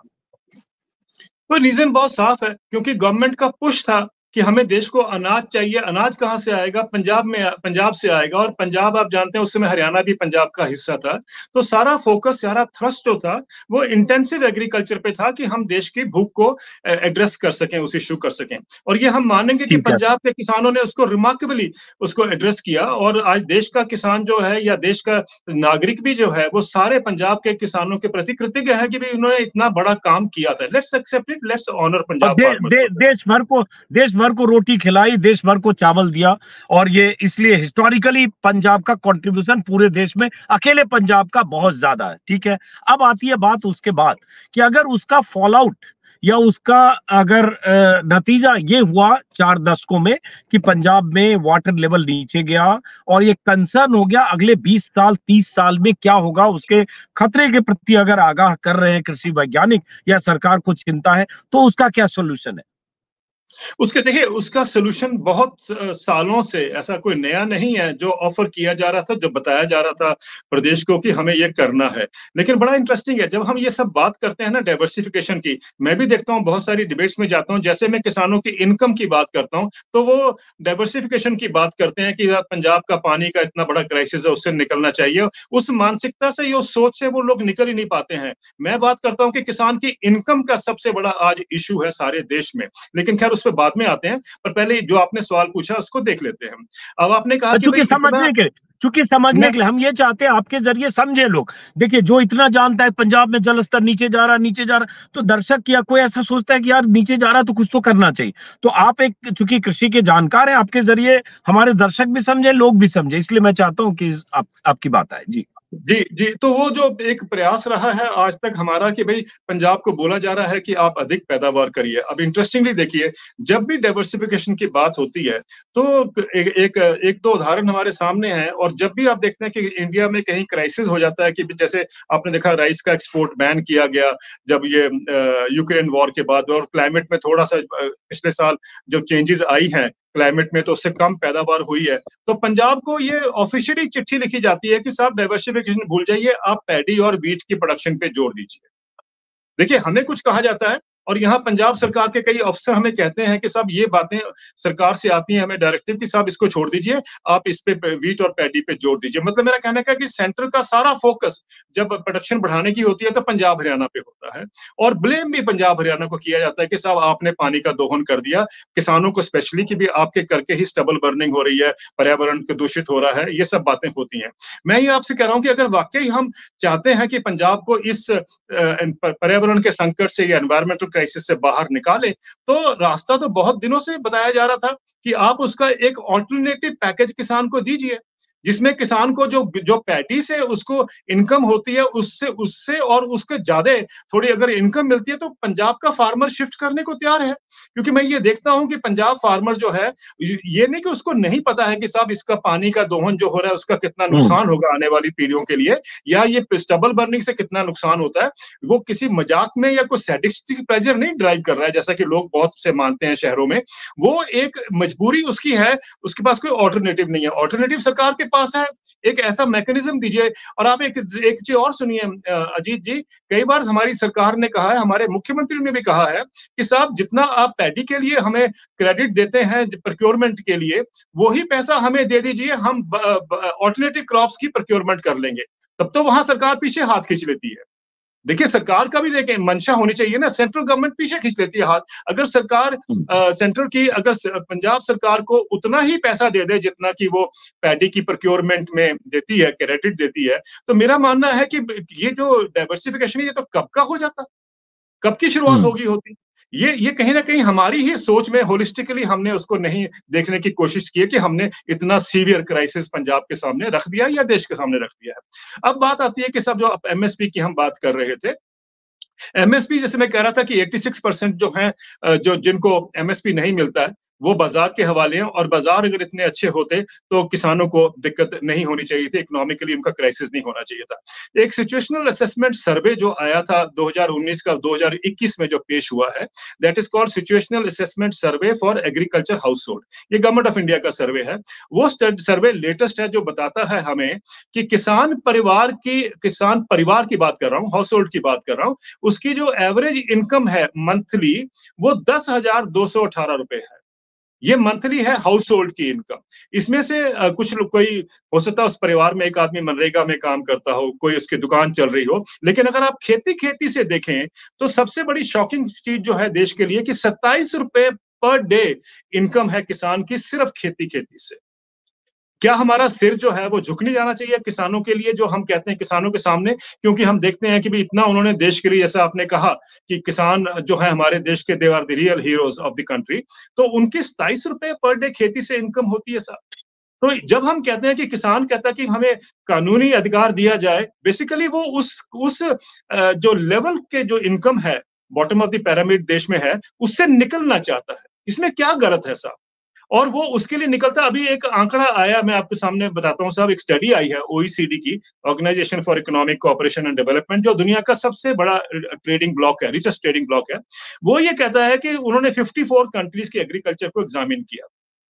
तो रीजन बहुत साफ है, क्योंकि गवर्नमेंट का पुश था कि हमें देश को अनाज चाहिए। अनाज कहाँ से आएगा? पंजाब में, पंजाब से आएगा। और पंजाब आप जानते हैं उस समय हरियाणा भी पंजाब का हिस्सा था। तो सारा फोकस, सारा थ्रस्ट जो था वो इंटेंसिव एग्रीकल्चर पे था कि हम देश की भूख को एड्रेस कर सकें, उस इश्यू कर सकें। और ये हम मानेंगे कि पंजाब के किसानों ने उसको रिमार्केबली उसको एड्रेस किया। और आज देश का किसान जो है या देश का नागरिक भी जो है वो सारे पंजाब के किसानों के प्रति कृतज्ञ है कि भाई उन्होंने इतना बड़ा काम किया था। Let's accept it, let's honour Punjab दे, दे, देश भर को देश भर को रोटी खिलाई, देश भर को चावल दिया। और ये इसलिए हिस्टोरिकली पंजाब का कंट्रीब्यूशन पूरे देश में अकेले पंजाब का बहुत ज्यादा है। ठीक है, अब आती है बात उसके बाद कि अगर उसका फॉल आउट या उसका अगर नतीजा ये हुआ चार दशकों में कि पंजाब में वाटर लेवल नीचे गया और ये कंसर्न हो गया अगले बीस साल तीस साल में क्या होगा, उसके खतरे के प्रति अगर आगाह कर रहे हैं कृषि वैज्ञानिक या सरकार को चिंता है, तो उसका क्या सोल्यूशन है? उसके देखिए, उसका सलूशन बहुत सालों से ऐसा कोई नया नहीं है जो ऑफर किया जा रहा था, जो बताया जा रहा था प्रदेश को कि हमें ये करना है। लेकिन बड़ा इंटरेस्टिंग है, जब हम ये सब बात करते हैं ना डाइवर्सिफिकेशन की, मैं भी देखता हूँ बहुत सारी डिबेट्स में जाता हूँ, जैसे मैं किसानों की इनकम की बात करता हूँ तो वो डाइवर्सिफिकेशन की बात करते हैं कि पंजाब का पानी का इतना बड़ा क्राइसिस है, उससे निकलना चाहिए। उस मानसिकता से, ये सोच से वो लोग निकल ही नहीं पाते हैं। मैं बात करता हूँ कि किसान की इनकम का सबसे बड़ा आज इशू है सारे देश में। लेकिन खैर उस पर बाद में आते हैं, पर पहले जो आपने सवाल पूछा उसको देख लेते हैं हम। अब आपने कहा कि चूंकि समझने के चूंकि समझने के लिए हम ये चाहते हैं आपके जरिए समझे लोग। देखिए, जो इतना जानता है पंजाब में जल स्तर नीचे जा रहा नीचे जा रहा तो दर्शक या कोई ऐसा सोचता है कि यार नीचे जा रहा तो कुछ तो करना चाहिए। तो आप एक चूंकि कृषि के जानकार हैं, आपके जरिए हमारे दर्शक भी समझे, लोग भी समझे, इसलिए मैं चाहता हूं कि आप, आपकी बात आए। जी जी जी तो वो जो एक प्रयास रहा है आज तक हमारा कि भाई पंजाब को बोला जा रहा है कि आप अधिक पैदावार करिए। अब इंटरेस्टिंगली देखिए, जब भी डाइवर्सिफिकेशन की बात होती है तो एक एक, एक दो उदाहरण हमारे सामने हैं। और जब भी आप देखते हैं कि इंडिया में कहीं क्राइसिस हो जाता है, कि जैसे आपने देखा राइस का एक्सपोर्ट बैन किया गया जब ये यूक्रेन वॉर के बाद, और क्लाइमेट में थोड़ा सा पिछले साल जो चेंजेस आई हैं क्लाइमेट में तो उससे कम पैदावार हुई है, तो पंजाब को ये ऑफिशियली चिट्ठी लिखी जाती है कि साहब डाइवर्सिफिकेशन भूल जाइए, आप पैडी और व्हीट की प्रोडक्शन पे जोर दीजिए। देखिए, हमें कुछ कहा जाता है और यहाँ पंजाब सरकार के कई अफसर हमें कहते हैं कि साहब ये बातें सरकार से आती हैं हमें डायरेक्टिव कि साहब इसको छोड़ दीजिए, आप इस पे व्हीट और पैडी पे जोर दीजिए। मतलब मेरा कहने का कि सेंटर का सारा फोकस जब प्रोडक्शन बढ़ाने की होती है तो पंजाब हरियाणा पे होता है, और ब्लेम भी पंजाब हरियाणा को किया जाता है कि साहब आपने पानी का दोहन कर दिया, किसानों को स्पेशली कि भी आपके करके ही स्टबल बर्निंग हो रही है, पर्यावरण दूषित हो रहा है, ये सब बातें होती हैं। मैं ये आपसे कह रहा हूँ कि अगर वाकई हम चाहते हैं कि पंजाब को इस पर्यावरण के संकट से या एनवायरमेंटल क्राइसिस से बाहर निकाले, तो रास्ता तो बहुत दिनों से बताया जा रहा था कि आप उसका एक ऑल्टरनेटिव पैकेज किसान को दीजिए। जिसमें किसान को जो जो पैडी से उसको इनकम होती है उससे उससे और उसके ज्यादा थोड़ी अगर इनकम मिलती है तो पंजाब का फार्मर शिफ्ट करने को तैयार है। क्योंकि मैं ये देखता हूं कि पंजाब फार्मर जो है, ये नहीं कि उसको नहीं पता है कि साहब इसका पानी का दोहन जो हो रहा है उसका कितना नुकसान होगा आने वाली पीढ़ियों के लिए, या ये स्टबल बर्निंग से कितना नुकसान होता है। वो किसी मजाक में या कोई सैडिस्टिक प्रेशर नहीं ड्राइव कर रहा है जैसा कि लोग बहुत से मानते हैं शहरों में। वो एक मजबूरी उसकी है, उसके पास कोई ऑल्टरनेटिव नहीं है। ऑल्टरनेटिव सरकार के पास है, एक ऐसा मैकेनिज्म दीजिए। और आप एक एक चीज और सुनिए अजीत जी, कई बार हमारी सरकार ने कहा है, हमारे मुख्यमंत्री ने भी कहा है कि साहब जितना आप पैडी के लिए हमें क्रेडिट देते हैं प्रोक्योरमेंट के लिए, वही पैसा हमें दे दीजिए, हम ऑल्टरनेटिव क्रॉप्स की प्रोक्योरमेंट कर लेंगे। तब तो वहां सरकार पीछे हाथ खींच लेती है। देखिए सरकार का भी देखें मंशा होनी चाहिए ना, सेंट्रल गवर्नमेंट पीछे खींच लेती है हाथ। अगर सरकार आ, सेंट्रल की अगर पंजाब सरकार को उतना ही पैसा दे दे जितना कि वो पैडी की प्रोक्योरमेंट में देती है, क्रेडिट देती है, तो मेरा मानना है कि ये जो डाइवर्सिफिकेशन है ये तो कब का हो जाता, कब की शुरुआत होगी होती। ये ये कहीं ना कहीं हमारी ही सोच में होलिस्टिकली हमने उसको नहीं देखने की कोशिश की है कि हमने इतना सीवियर क्राइसिस पंजाब के सामने रख दिया या देश के सामने रख दिया है। अब बात आती है कि सब जो एमएसपी की हम बात कर रहे थे, एमएसपी जैसे मैं कह रहा था कि छियासी परसेंट जो है जो जिनको एमएसपी नहीं मिलता है वो बाजार के हवाले हैं, और बाजार अगर इतने अच्छे होते तो किसानों को दिक्कत नहीं होनी चाहिए थी, इकोनॉमिकली उनका क्राइसिस नहीं होना चाहिए था। एक सिचुएशनल असेसमेंट सर्वे जो आया था दो हज़ार उन्नीस का दो हज़ार इक्कीस में जो पेश हुआ है, that is called situational assessment survey for agriculture household. ये गवर्नमेंट ऑफ इंडिया का सर्वे है। वो सर्वे लेटेस्ट है जो बताता है हमें कि किसान परिवार की किसान परिवार की बात कर रहा हूँ, हाउस होल्ड की बात कर रहा हूँ, उसकी जो एवरेज इनकम है मंथली वो दस हजार दो सौ अठारह रुपए है। ये मंथली है हाउस होल्ड की इनकम। इसमें से आ, कुछ लोग, कोई हो सकता है उस परिवार में एक आदमी मनरेगा में काम करता हो, कोई उसकी दुकान चल रही हो, लेकिन अगर आप खेती खेती से देखें तो सबसे बड़ी शॉकिंग चीज जो है देश के लिए कि सत्ताईस रुपए पर डे इनकम है किसान की सिर्फ खेती खेती से। क्या हमारा सिर जो है वो झुक नहीं जाना चाहिए किसानों के लिए, जो हम कहते हैं किसानों के सामने, क्योंकि हम देखते हैं कि भी इतना उन्होंने देश के लिए, जैसा आपने कहा कि किसान जो है हमारे देश के, they are the real heroes of the country, तो उनकी सताईस रुपए पर डे खेती से इनकम होती है साहब। तो जब हम कहते हैं कि किसान कहता है कि हमें कानूनी अधिकार दिया जाए, बेसिकली वो उस उस जो लेवल के जो इनकम है बॉटम ऑफ द पिरामिड देश में है उससे निकलना चाहता है। इसमें क्या गलत है साहब? और वो उसके लिए निकलता। अभी एक आंकड़ा आया, मैं आपके सामने बताता हूँ साहब, एक स्टडी आई है ओईसीडी की, organisation for economic cooperation and development, जो दुनिया का सबसे बड़ा ट्रेडिंग ब्लॉक है, रिचेस्ट ट्रेडिंग ब्लॉक है। वो ये कहता है कि उन्होंने चौवन कंट्रीज के एग्रीकल्चर को एग्जामिन किया,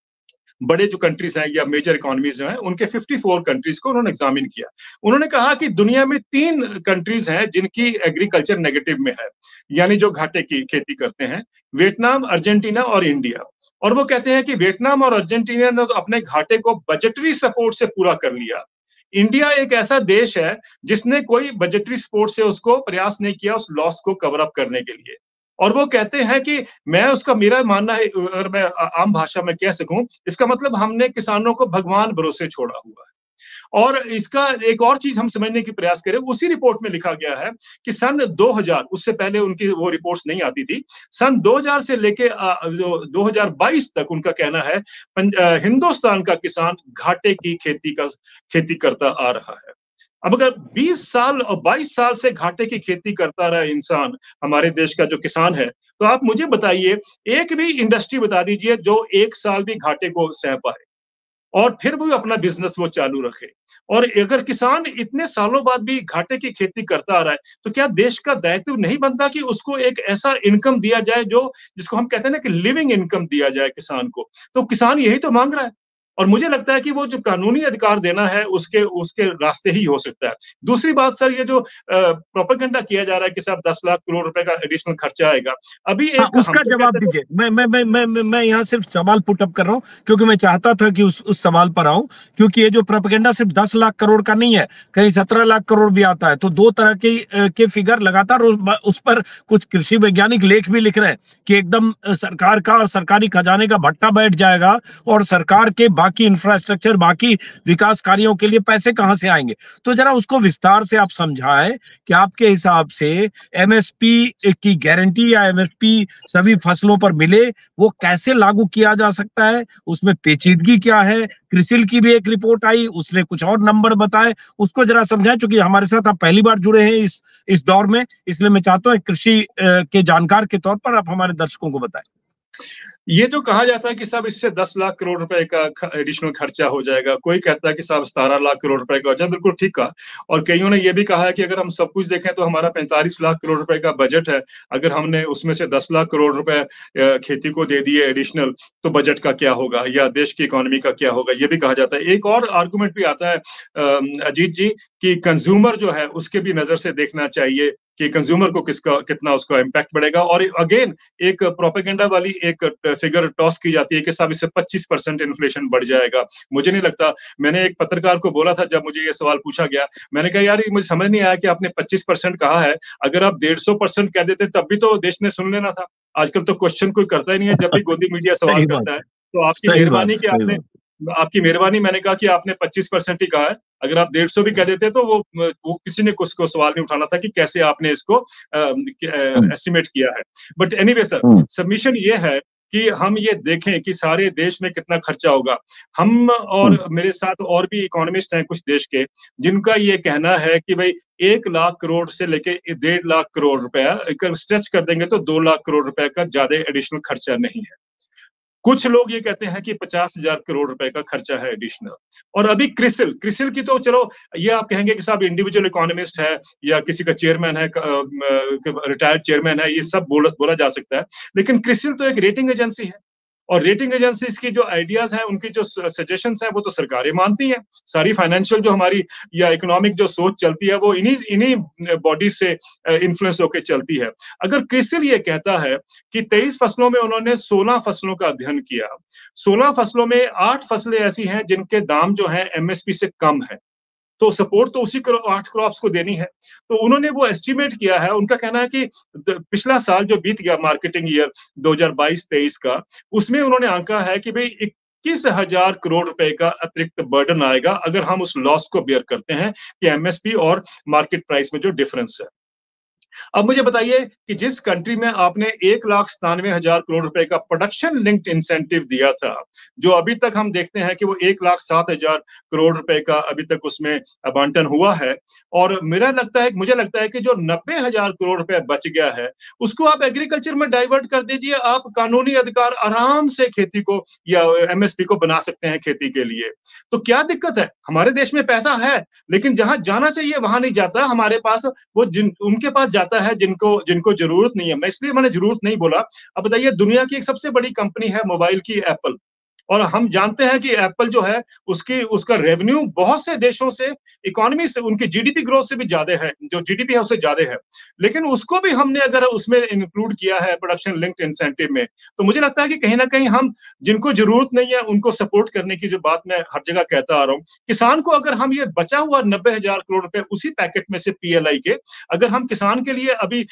बड़े जो कंट्रीज हैं या मेजर इकोनॉमीज जो हैं उनके चौवन कंट्रीज को उन्होंने एग्जामिन किया। उन्होंने कहा कि दुनिया में तीन कंट्रीज हैं जिनकी एग्रीकल्चर नेगेटिव में है, यानी जो घाटे की खेती करते हैं, वियतनाम, अर्जेंटीना और इंडिया। और वो कहते हैं कि वियतनाम और अर्जेंटीना ने तो अपने घाटे को बजटरी सपोर्ट से पूरा कर लिया। इंडिया एक ऐसा देश है जिसने कोई बजटरी सपोर्ट से उसको प्रयास नहीं किया उस लॉस को कवर अप करने के लिए। और वो कहते हैं कि मैं उसका मेरा मानना है, अगर मैं आम भाषा में कह सकूं, इसका मतलब हमने किसानों को भगवान भरोसे छोड़ा हुआ है। और इसका एक और चीज हम समझने की प्रयास करें, उसी रिपोर्ट में लिखा गया है कि सन दो हज़ार, उससे पहले उनकी वो रिपोर्ट्स नहीं आती थी, सन दो हज़ार से लेके दो हज़ार बाईस तक उनका कहना है हिंदुस्तान का किसान घाटे की खेती का खेती करता आ रहा है। अब अगर बीस साल और बाईस साल से घाटे की खेती करता रहा इंसान, हमारे देश का जो किसान है, तो आप मुझे बताइए एक भी इंडस्ट्री बता दीजिए जो एक साल भी घाटे को सह पाए और फिर भी अपना बिजनेस वो चालू रखे। और अगर किसान इतने सालों बाद भी घाटे की खेती करता आ रहा है, तो क्या देश का दायित्व नहीं बनता कि उसको एक ऐसा इनकम दिया जाए जो, जिसको हम कहते हैं ना कि लिविंग इनकम दिया जाए किसान को। तो किसान यही तो मांग रहा है, और मुझे लगता है कि वो जो कानूनी अधिकार देना है उसके उसके रास्ते ही हो सकता है। दूसरी बात सर, ये जो प्रोपेगेंडा किया जा रहा है कि साहब दस लाख करोड़ रुपए का एडिशनल खर्चा आएगा, अभी एक हाँ, उसका जवाब दीजिए। मैं मैं मैं मैं मैं, मैं यहाँ सिर्फ सवाल पुट अप कर रहा हूँ क्योंकि मैं चाहता था कि उस उस सवाल पर आऊं, क्योंकि ये जो प्रोपेगेंडा सिर्फ दस लाख करोड़ का नहीं है, कहीं सत्रह लाख करोड़ भी आता है। तो दो तरह के के फिगर लगातार उस पर कुछ कृषि वैज्ञानिक लेख भी लिख रहे हैं कि एकदम सरकार का और सरकारी खजाने का भट्टा बैठ जाएगा और सरकार के बाकी इंफ्रास्ट्रक्चर, बाकी विकास कार्यों के लिए पैसे कहां से आएंगे? तो जरा उसको विस्तार से आप समझाएं कि आपके हिसाब से एमएसपी की गारंटी या एमएसपी सभी फसलों पर मिले, वो कैसे लागू किया जा सकता है? उसमें पेचीदगी क्या है? क्रिसिल की भी एक रिपोर्ट आई, उसने कुछ और नंबर बताए, उसको जरा समझाएं। क्योंकि हमारे साथ आप पहली बार जुड़े हैं इस इस दौर में, इसलिए मैं चाहता हूं कृषि के जानकार के तौर पर आप हमारे दर्शकों को बताएं। ये जो कहा जाता है कि साहब इससे दस लाख करोड़ रुपए का एडिशनल खर्चा हो जाएगा, कोई कहता है कि साहब सतारह लाख करोड़ रुपए का हो जाए, बिल्कुल ठीक कहा। और कईयों ने ये भी कहा है कि अगर हम सब कुछ देखें तो हमारा पैंतालीस लाख करोड़ रुपए का बजट है, अगर हमने उसमें से दस लाख करोड़ रुपए खेती को दे दिए एडिशनल, तो बजट का क्या होगा या देश की इकोनॉमी का क्या होगा, ये भी कहा जाता है। एक और आर्गुमेंट भी आता है अजीत जी कि कंज्यूमर जो है उसके भी नजर से देखना चाहिए कि कंज्यूमर को किसका कितना उसका इम्पैक्ट पड़ेगा। और अगेन एक प्रोपेगेंडा वाली एक फिगर टॉस की जाती है कि साहब इससे पच्चीस परसेंट इन्फ्लेशन बढ़ जाएगा। मुझे नहीं लगता। मैंने एक पत्रकार को बोला था जब मुझे ये सवाल पूछा गया, मैंने कहा यार ये मुझे समझ नहीं आया कि आपने पच्चीस परसेंट कहा है, अगर आप डेढ़ सौ परसेंट कह देते तब भी तो देश ने सुन लेना था। आजकल तो क्वेश्चन कोई करता ही नहीं है, जब भी गोदी मीडिया सवाल करता है तो आपकी मेहरबानी कि आपने आपकी मेहरबानी मैंने कहा कि आपने पच्चीस परसेंट ही कहा है, अगर आप डेढ़ सौ भी कह देते तो वो वो किसी ने कुछ को सवाल नहीं उठाना था कि कैसे आपने इसको एस्टिमेट किया है। बट एनीवे सर, सबमिशन ये है कि हम ये देखें कि सारे देश में कितना खर्चा होगा। हम और मेरे साथ और भी इकोनॉमिस्ट हैं कुछ देश के, जिनका ये कहना है कि भाई एक लाख करोड़ से लेके डेढ़ लाख करोड़ रुपया स्ट्रेच कर देंगे तो दो लाख करोड़ रुपए का ज्यादा एडिशनल खर्चा नहीं है। कुछ लोग ये कहते हैं कि पचास हजार करोड़ रुपए का खर्चा है एडिशनल। और अभी क्रिसिल क्रिसिल की तो चलो ये आप कहेंगे कि साहब इंडिविजुअल इकोनॉमिस्ट है या किसी का चेयरमैन है, रिटायर्ड चेयरमैन है, ये सब बोला बोला जा सकता है, लेकिन क्रिसिल तो एक रेटिंग एजेंसी है और रेटिंग एजेंसीज की जो आइडियाज हैं, उनकी जो सजेशंस हैं, वो तो सरकारें मानती हैं। सारी फाइनेंशियल जो हमारी या इकोनॉमिक जो सोच चलती है वो इन्हीं इन्हीं बॉडीज से इन्फ्लुएंस होकर चलती है। अगर क्रिसिल ये कहता है कि तेईस फसलों में उन्होंने सोलह फसलों का अध्ययन किया, सोलह फसलों में आठ फसलें ऐसी हैं जिनके दाम जो है एमएसपी से कम है, तो सपोर्ट तो उसी आठ क्रॉप्स को देनी है। तो उन्होंने वो एस्टिमेट किया है। उनका कहना है कि पिछला साल जो बीत गया मार्केटिंग ईयर दो हज़ार बाईस तेईस का, उसमें उन्होंने आंका है कि भाई इक्कीस हजार करोड़ रुपए का अतिरिक्त बर्डन आएगा अगर हम उस लॉस को बेयर करते हैं कि एमएसपी और मार्केट प्राइस में जो डिफरेंस है। अब मुझे बताइए कि जिस कंट्री में आपने एक लाख सतानवे हजार करोड़ रुपए का प्रोडक्शन लिंक्ड इंसेंटिव दिया था, जो अभी तक हम देखते हैं कि वो एक लाख सात हजार करोड़ रुपए का अभी तक उसमें आवंटन हुआ है, और मेरा लगता है मुझे लगता है कि जो नब्बे हजार करोड़ रुपए बच गया है उसको आप एग्रीकल्चर में डाइवर्ट कर दीजिए। आप कानूनी अधिकार आराम से खेती को या एमएसपी को बना सकते हैं खेती के लिए। तो क्या दिक्कत है? हमारे देश में पैसा है, लेकिन जहां जाना चाहिए वहां नहीं जाता हमारे पास। वो जिन उनके पास जाता है जिनको जिनको जरूरत नहीं है। मैं इसलिए मैंने जरूरत नहीं बोला। अब बताइए, दुनिया की एक सबसे बड़ी कंपनी है मोबाइल की एप्पल, और हम जानते हैं कि एप्पल जो है उसकी उसका रेवेन्यू बहुत से देशों से, इकोनॉमी से, उनकी जीडीपी ग्रोथ से भी ज्यादा है, जो जीडीपी है उससे ज्यादा है, लेकिन उसको भी हमने अगर उसमें इंक्लूड किया है प्रोडक्शन लिंक्ड इंसेंटिव में, तो मुझे लगता है कि कहीं ना कहीं हम जिनको जरूरत नहीं है उनको सपोर्ट करने की जो बात मैं हर जगह कहता आ रहा हूँ, किसान को अगर हम ये बचा हुआ नब्बे हजार करोड़ रुपए उसी पैकेट में से पीएलआई के अगर हम किसान के लिए अभी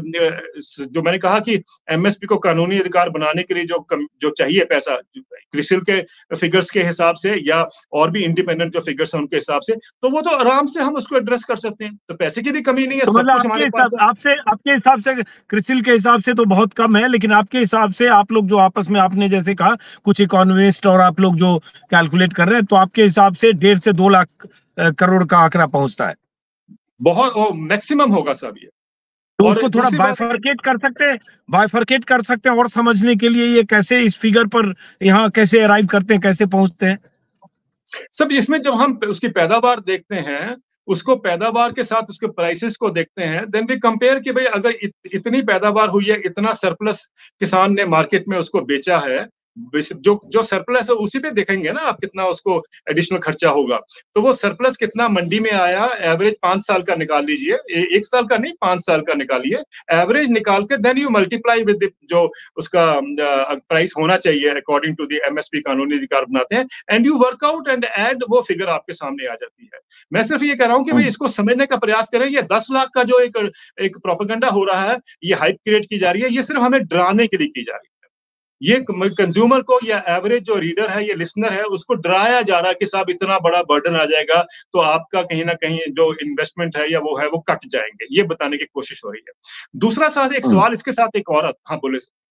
जो मैंने कहा कि एमएसपी को कानूनी अधिकार बनाने के लिए जो जो चाहिए पैसा क्रिसिल के फिगर्स के हिसाब से या और भी इंडिपेंडेंट जो फिगर्स हैं उनके हिसाब से, तो वो तो आराम से हम उसको एड्रेस कर सकते हैं। तो पैसे की भी कमी नहीं है, तो सब कुछ हमारे पास है। आपसे आपके हिसाब से क्रिसिल के हिसाब से तो बहुत कम है, लेकिन आपके हिसाब से आप लोग जो आपस में आपने जैसे कहा कुछ इकोनॉमिस्ट और आप लोग जो कैलकुलेट कर रहे हैं, तो आपके हिसाब से डेढ़ से दो लाख करोड़ का आंकड़ा पहुंचता है। बहुत मैक्सिमम होगा सब ये। तो उसको थोड़ा बाइफरकेट कर सकते हैं बाइफरकेट कर सकते हैं और समझने के लिए ये कैसे इस फिगर पर यहाँ कैसे अराइव करते हैं, कैसे पहुंचते हैं? सब इसमें जब हम उसकी पैदावार देखते हैं, उसको पैदावार के साथ उसके प्राइसेस को देखते हैं, देन वी कंपेयर कि भाई अगर इत, इतनी पैदावार हुई है, इतना सरप्लस किसान ने मार्केट में उसको बेचा है, जो जो सरप्लस है उसी पे देखेंगे ना आप कितना उसको एडिशनल खर्चा होगा। तो वो सरप्लस कितना मंडी में आया, एवरेज पांच साल का निकाल लीजिए, एक साल का नहीं पांच साल का निकालिए, एवरेज निकाल के देन यू मल्टीप्लाई विद जो उसका प्राइस होना चाहिए अकॉर्डिंग टू द एमएसपी कानूनी अधिकार बनाते हैं, and you work out and add, वो फिगर आपके सामने आ जाती है। मैं सिर्फ ये कह रहा हूँ कि भाई इसको समझने का प्रयास करें। ये दस लाख का जो एक एक प्रोपेगेंडा हो रहा है, ये हाइप क्रिएट की जा रही है, ये सिर्फ हमें डराने के लिए की जा रही है। ये कंज्यूमर को या एवरेज जो रीडर है, ये लिसनर है, उसको डराया जा रहा है कि साहब इतना बड़ा बर्डन आ जाएगा तो आपका कहीं ना कहीं जो इन्वेस्टमेंट है या वो है वो कट जाएंगे, ये बताने की कोशिश हो रही है। दूसरा साथ एक सवाल इसके साथ एक और, हाँ बोले सर।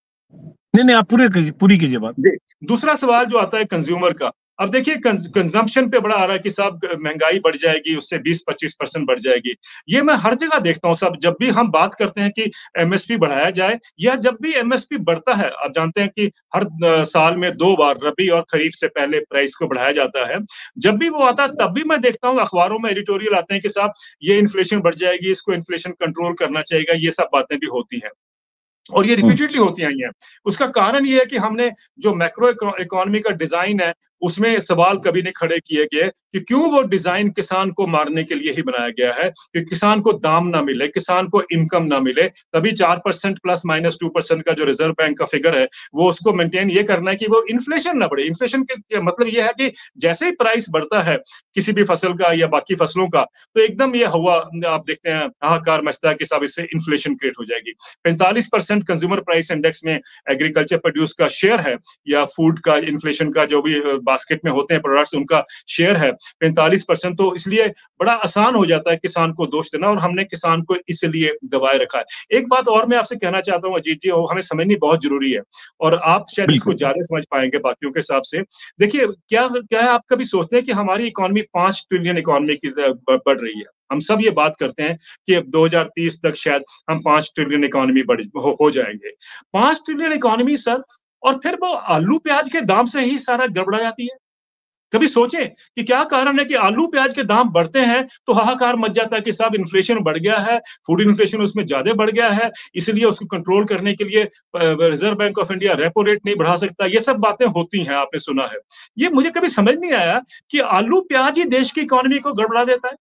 नहीं नहीं, आप पूरे पूरी कीजिए बात जी। दूसरा सवाल जो आता है कंज्यूमर का, अब देखिए कंजम्पशन पे बड़ा आ रहा है कि साहब महंगाई बढ़ जाएगी, उससे बीस पच्चीस परसेंट बढ़ जाएगी। ये मैं हर जगह देखता हूँ साहब, जब भी हम बात करते हैं कि एमएसपी बढ़ाया जाए या जब भी एमएसपी बढ़ता है, आप जानते हैं कि हर साल में दो बार रबी और खरीफ से पहले प्राइस को बढ़ाया जाता है। जब भी वो आता है तब भी मैं देखता हूँ अखबारों में एडिटोरियल आते हैं कि साहब ये इन्फ्लेशन बढ़ जाएगी, इसको इन्फ्लेशन कंट्रोल करना चाहिए, ये सब बातें भी होती हैं और ये रिपीटेडली होती आई हैं। उसका कारण ये है कि हमने जो मैक्रो इकोनॉमी का डिजाइन है उसमें सवाल कभी नहीं खड़े किए गए कि क्यों वो डिजाइन किसान को मारने के लिए ही बनाया गया है, कि किसान को दाम ना मिले, किसान को इनकम ना मिले, तभी चार percent plus minus two percent का जो रिजर्व बैंक का फिगर है वो उसको मेंटेन ये करना है कि वो इन्फ्लेशन ना बढ़े। इन्फ्लेशन के मतलब ये है कि जैसे ही प्राइस बढ़ता है किसी भी फसल का या बाकी फसलों का, तो एकदम ये हुआ आप देखते हैं हाहाकार मचता है कि साहब इससे इन्फ्लेशन क्रिएट हो जाएगी। पैंतालीस परसेंट कंज्यूमर प्राइस इंडेक्स में एग्रीकल्चर प्रोड्यूस का शेयर है या फूड का इन्फ्लेशन का जो भी बास्केट में होते हैं प्रोडक्ट्स उनका शेयर है पैंतालीस परसेंट। तो इसलिए बड़ा आसान हो जाता है किसान को दोष देना और हमने किसान को इसलिए दबाए रखा है। एक बात और मैं आपसे कहना चाहता हूँ अजीत जी, हमें समझनी बहुत जरूरी है और आप शायद इसको ज्यादा समझ पाएंगे बाकियों के हिसाब से। देखिए क्या क्या है, आप कभी सोचते हैं कि हमारी इकोनॉमी पांच ट्रिलियन इकोनॉमी की बढ़ रही है, हम सब ये बात करते हैं कि अब दो हज़ार तीस तक शायद हम पांच ट्रिलियन इकोनॉमी बढ़ हो, हो जाएंगे। पांच ट्रिलियन इकोनॉमी सर, और फिर वो आलू प्याज के दाम से ही सारा गड़बड़ा जाती है। कभी सोचें कि क्या कारण है कि आलू प्याज के दाम बढ़ते हैं तो हाहाकार मच जाता है कि साहब इन्फ्लेशन बढ़ गया है, फूड इन्फ्लेशन उसमें ज्यादा बढ़ गया है, इसलिए उसको कंट्रोल करने के लिए Reserve Bank of India repo rate नहीं बढ़ा सकता। ये सब बातें होती हैं, आपने सुना है। ये मुझे कभी समझ नहीं आया कि आलू प्याज ही देश की इकोनॉमी को गड़बड़ा देता है।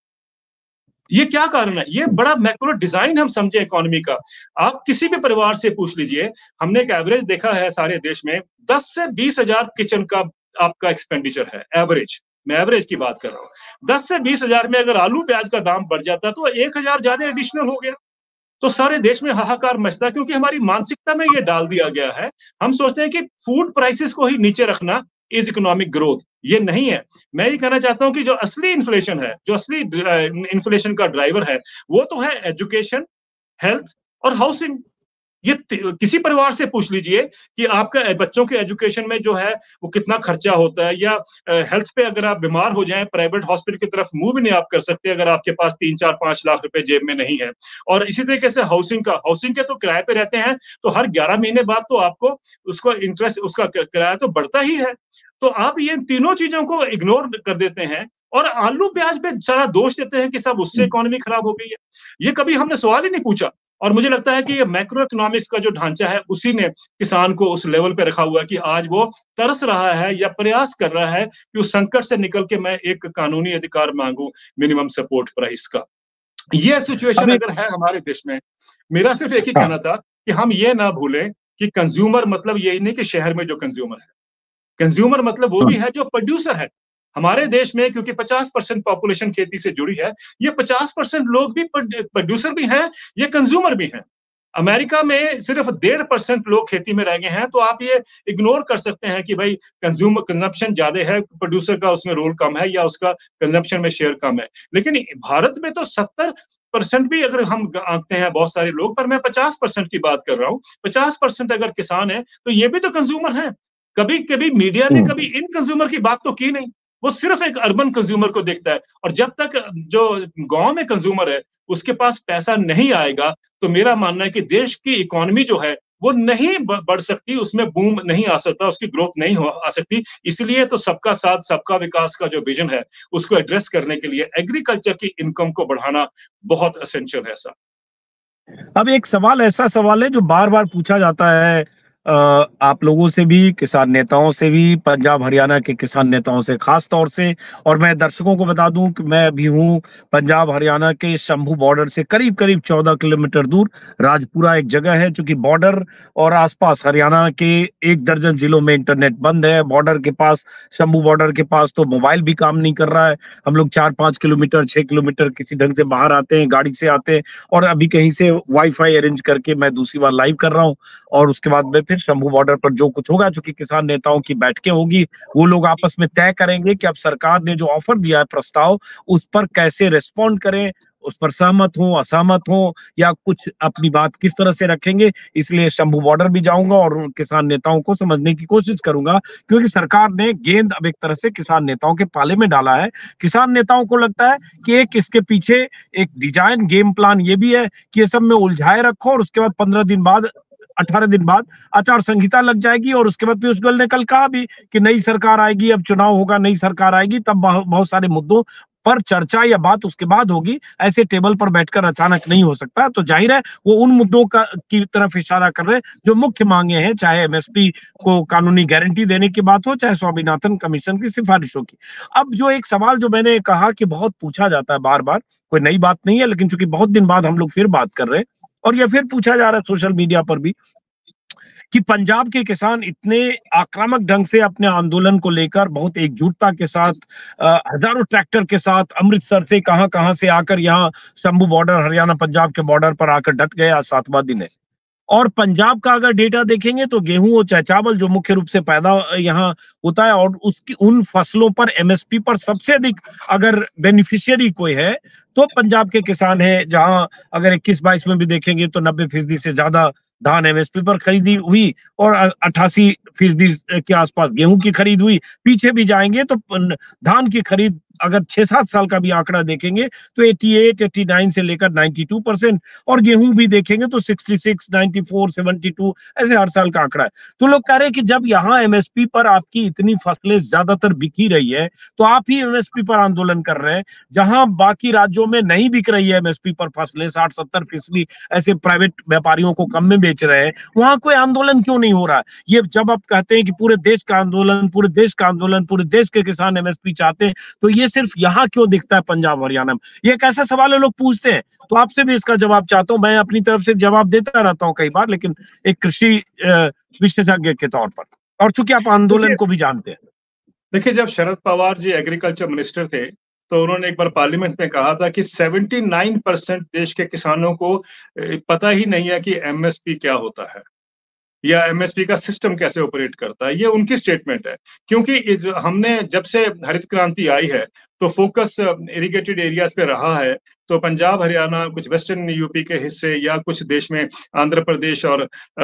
ये क्या कारण है? ये बड़ा मैक्रो डिजाइन हम समझे इकोनॉमी का। आप किसी भी परिवार से पूछ लीजिए, हमने एक एवरेज देखा है सारे देश में दस से बीस हजार किचन का आपका एक्सपेंडिचर है, एवरेज। मैं एवरेज की बात कर रहा हूँ। दस से बीस हजार में अगर आलू प्याज का दाम बढ़ जाता तो एक हजार ज्यादा एडिशनल हो गया, तो सारे देश में हाहाकार मचता, क्योंकि हमारी मानसिकता में ये डाल दिया गया है। हम सोचते हैं कि फूड प्राइसेस को ही नीचे रखना इज इकोनॉमिक ग्रोथ। ये नहीं है। मैं ये कहना चाहता हूं कि जो असली इन्फ्लेशन है, जो असली इन्फ्लेशन का ड्राइवर है, वो तो है एजुकेशन, हेल्थ और हाउसिंग। ये किसी परिवार से पूछ लीजिए कि आपका बच्चों के एजुकेशन में जो है वो कितना खर्चा होता है, या हेल्थ पे अगर आप बीमार हो जाएं प्राइवेट हॉस्पिटल की तरफ मूव भी नहीं आप कर सकते अगर आपके पास तीन चार पांच लाख रुपए जेब में नहीं है। और इसी तरीके से हाउसिंग का, हाउसिंग के तो किराए पे रहते हैं तो हर ग्यारह महीने बाद तो आपको उसको इंटरेस्ट, उसका किराया तो बढ़ता ही है। तो आप ये तीनों चीजों को इग्नोर कर देते हैं और आलू प्याज पे सारा दोष देते हैं कि सब उससे इकोनॉमी खराब हो गई है। ये कभी हमने सवाल ही नहीं पूछा। और मुझे लगता है कि ये मैक्रो इकोनॉमिक्स का जो ढांचा है उसी ने किसान को उस लेवल पे रखा हुआ है कि आज वो तरस रहा है या प्रयास कर रहा है कि उस संकट से निकल के मैं एक कानूनी अधिकार मांगू, मिनिमम सपोर्ट प्राइस का। ये सिचुएशन अगर है हमारे देश में, मेरा सिर्फ एक ही कहना था कि हम ये ना भूलें कि कंज्यूमर मतलब यही नहीं कि शहर में जो कंज्यूमर है, कंज्यूमर मतलब वो भी है जो प्रोड्यूसर है। हमारे देश में क्योंकि पचास परसेंट पॉपुलेशन खेती से जुड़ी है, ये पचास परसेंट लोग भी प्रोड्यूसर भी हैं, ये कंज्यूमर भी हैं। अमेरिका में सिर्फ डेढ़ परसेंट लोग खेती में रह गए हैं, तो आप ये इग्नोर कर सकते हैं कि भाई कंज्यूमर कंजम्पशन ज्यादा है, प्रोड्यूसर का उसमें रोल कम है या उसका कंजम्पशन में शेयर कम है। लेकिन भारत में तो सत्तर परसेंट भी अगर हम आंकते हैं बहुत सारे लोग, पर मैं पचास परसेंट की बात कर रहा हूँ। पचास परसेंट अगर किसान है तो ये भी तो कंज्यूमर है। कभी कभी मीडिया ने कभी इन कंज्यूमर की बात तो की नहीं, वो सिर्फ एक अर्बन कंज्यूमर को देखता है। और जब तक जो गांव में कंज्यूमर है उसके पास पैसा नहीं आएगा, तो मेरा मानना है कि देश की इकोनॉमी जो है वो नहीं बढ़ सकती, उसमें बूम नहीं आ सकता, उसकी ग्रोथ नहीं हो आ सकती। इसलिए तो सबका साथ सबका विकास का जो विजन है उसको एड्रेस करने के लिए एग्रीकल्चर की इनकम को बढ़ाना बहुत एसेंशियल है। ऐसा अब एक सवाल ऐसा सवाल है जो बार बार पूछा जाता है आप लोगों से भी, किसान नेताओं से भी, पंजाब हरियाणा के किसान नेताओं से खास तौर से। और मैं दर्शकों को बता दूं कि मैं अभी हूं पंजाब हरियाणा के शंभू बॉर्डर से करीब करीब चौदह किलोमीटर दूर। राजपुरा एक जगह है जो कि बॉर्डर और आसपास हरियाणा के एक दर्जन जिलों में इंटरनेट बंद है। बॉर्डर के पास, शंभू बॉर्डर के पास तो मोबाइल भी काम नहीं कर रहा है। हम लोग चार पांच किलोमीटर छह किलोमीटर किसी ढंग से बाहर आते हैं, गाड़ी से आते हैं, और अभी कहीं से वाईफाई अरेंज करके मैं दूसरी बार लाइव कर रहा हूँ और उसके बाद में फिर शंभू बॉर्डर पर जो कुछ होगा, चूंकि किसान नेताओं की बैठकें होगी, वो लोग आपस में तय करेंगे कि अब सरकार ने जो ऑफर दिया है प्रस्ताव, उस पर कैसे रिस्पॉन्ड करें, उस पर सहमत हो, असहमत हो, या कुछ अपनी बात किस तरह से रखेंगे। इसलिए शंभू बॉर्डर भी जाऊंगा और उन किसान नेताओं को समझने की कोशिश करूंगा, क्योंकि सरकार ने गेंद अब एक तरह से किसान नेताओं के पाले में डाला है। किसान नेताओं को लगता है कि एक इसके पीछे एक डिजाइन गेम प्लान ये भी है कि ये सब में उलझाए रखो, और उसके बाद पंद्रह दिन बाद अठारह दिन बाद आचार संहिता लग जाएगी, और उसके बाद पीयूष गोयल ने कल कहा भी कि नई सरकार आएगी, अब चुनाव होगा, नई सरकार आएगी, तब बहुत सारे मुद्दों पर चर्चा या बात उसके बाद होगी। ऐसे टेबल पर बैठकर अचानक नहीं हो सकता। तो जाहिर है वो उन मुद्दों का की तरफ इशारा कर रहे हैं जो मुख्य मांगे हैं, चाहे एमएसपी को कानूनी गारंटी देने की बात हो, चाहे स्वामीनाथन कमीशन की सिफारिशों की। अब जो एक सवाल जो मैंने कहा कि बहुत पूछा जाता है बार बार, कोई नई बात नहीं है, लेकिन चूंकि बहुत दिन बाद हम लोग फिर बात कर रहे हैं और यह फिर पूछा जा रहा है सोशल मीडिया पर भी कि पंजाब के किसान इतने आक्रामक ढंग से अपने आंदोलन को लेकर बहुत एकजुटता के साथ आ, हजारों ट्रैक्टर के साथ अमृतसर से कहां कहां से आकर यहाँ शंभू बॉर्डर, हरियाणा पंजाब के बॉर्डर पर आकर डट गए। आज सातवां दिन है और पंजाब का अगर डेटा देखेंगे तो गेहूं और चाय चावल जो मुख्य रूप से पैदा यहाँ होता है, और उसकी उन फसलों पर एमएसपी पर सबसे अधिक अगर बेनिफिशियरी कोई है तो पंजाब के किसान है, जहां अगर इक्कीस बाईस में भी देखेंगे तो नब्बे फीसदी से ज्यादा धान एमएसपी पर खरीदी हुई और अट्ठासी फीसदी के आसपास गेहूं की खरीद हुई। पीछे भी जाएंगे तो धान की खरीद अगर छह सात साल का भी आंकड़ा देखेंगे तो अट्ठासी, उनयासी से लेकर बानवे परसेंट, और गेहूं भी देखेंगे तो छियासठ, चौरानवे, बहत्तर ऐसे हर साल का आंकड़ा है। तो लोग कह रहे हैं कि जब यहाँ एमएसपी पर आपकी इतनी फसलें ज्यादातर बिकी रही है तो आप ही एमएसपी पर आंदोलन कर रहे हैं, जहां बाकी राज्यों में नहीं बिक रही है एमएसपी पर फसलें, साठ सत्तर फीसदी ऐसे प्राइवेट व्यापारियों को कम में बेच रहे हैं, वहां कोई आंदोलन क्यों नहीं हो रहा है? ये जब आप कहते हैं कि पूरे देश का आंदोलन, पूरे देश का आंदोलन, पूरे देश के किसान एमएसपी चाहते हैं, तो ये सिर्फ यहाँ क्यों दिखता है पंजाब हरियाणा में? ये एक ऐसा सवाल है लोग पूछते हैं, तो आपसे भी इसका जवाब चाहता हूं। मैं अपनी तरफ से जवाब देता रहता हूं कई बार, लेकिन एक कृषि विशेषज्ञ के तौर पर, और चूंकि आप आंदोलन को भी जानते हैं। देखिए, जब शरद पवार जी एग्रीकल्चर मिनिस्टर थे तो उन्होंने एक बार पार्लियामेंट में कहा था कि उन्यासी परसेंट देश के किसानों को पता ही नहीं है कि एमएसपी क्या होता है या एमएसपी का सिस्टम कैसे ऑपरेट करता है। ये उनकी स्टेटमेंट है, क्योंकि हमने जब से हरित क्रांति आई है तो फोकस इरिगेटेड एरियाज पे रहा है। तो पंजाब, हरियाणा, कुछ वेस्टर्न यूपी के हिस्से या कुछ देश में आंध्र प्रदेश और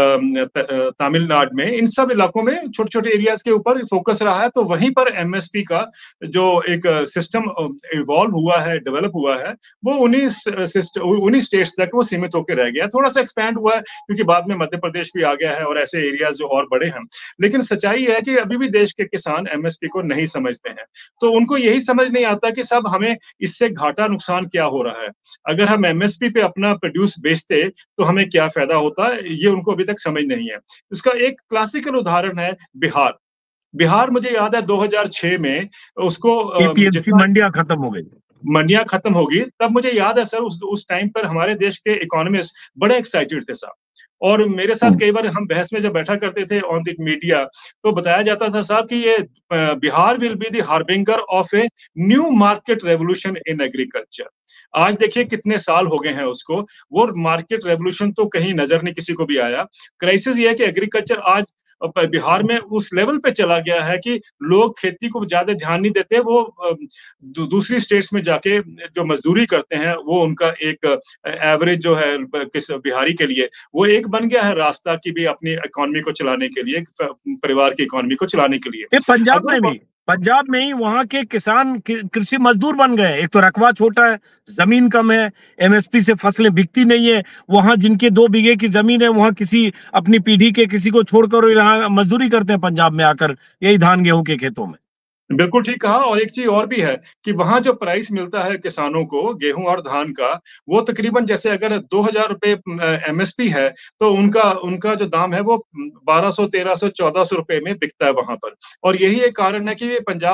तमिलनाडु में, इन सब इलाकों में छोटे छोटे एरियाज के ऊपर फोकस रहा है। तो वहीं पर एमएसपी का जो एक सिस्टम इवॉल्व हुआ है, डेवलप हुआ है, वो उन्हीं उन्हीं स्टेट्स तक वो सीमित होकर रह गया। थोड़ा सा एक्सपैंड हुआ है क्योंकि बाद में मध्य प्रदेश भी आ गया है और ऐसे एरियाज जो और बड़े हैं। लेकिन सच्चाई है कि अभी भी देश के किसान एमएसपी को नहीं समझते हैं। तो उनको यही समझ नहीं आता कि सब हमें इससे घाटा नुकसान क्या हो रहा है। अगर हम एमएसपी पे अपना प्रोड्यूस बेचते तो हमें क्या फायदा होता है, ये उनको अभी तक समझ नहीं है। इसका एक क्लासिकल उदाहरण है बिहार। बिहार मुझे याद है दो हज़ार छह में उसको एपीएमसी मंडियां खत्म हो गई मंडियां खत्म होगी, तब मुझे याद है सर उस उस टाइम पर हमारे देश के इकोनॉमिस्ट बड़े एक्साइटेड थे साहब, और मेरे साथ कई बार हम बहस में जब बैठा करते थे ऑन द मीडिया तो बताया जाता था साहब कि ये Bihar will be the harbinger of a new market revolution in agriculture. आज देखिए कितने साल हो गए हैं उसको, वो मार्केट रेवोल्यूशन तो कहीं नजर नहीं किसी को भी आया। क्राइसिस ये है कि एग्रीकल्चर आज बिहार में उस लेवल पे चला गया है कि लोग खेती को ज्यादा ध्यान नहीं देते, वो दूसरी स्टेट्स में जाके जो मजदूरी करते हैं वो उनका एक एवरेज जो है किस बिहारी के लिए वो एक बन गया है रास्ता की भी अपनी इकोनॉमी को चलाने के लिए, परिवार की इकोनॉमी को चलाने के लिए। पंजाब में भी पंजाब में ही वहां के किसान कृषि मजदूर बन गए। एक तो रकबा छोटा है, जमीन कम है, एमएसपी से फसलें बिकती नहीं है। वहां जिनके दो बीघे की जमीन है वहां किसी अपनी पीढ़ी के किसी को छोड़कर यहाँ मजदूरी करते हैं पंजाब में आकर, यही धान गेहूं के खेतों में। बिल्कुल ठीक कहा। और एक चीज और भी है कि वहां जो प्राइस मिलता है किसानों को गेहूं और धान का, वो तकरीबन जैसे अगर दो हजार रुपए एमएसपी है तो उनका उनका जो दाम है वो बारह सौ, तेरह सौ, चौदह सौ रुपए में बिकता है वहां पर। और यही एक कारण है कि पंजाब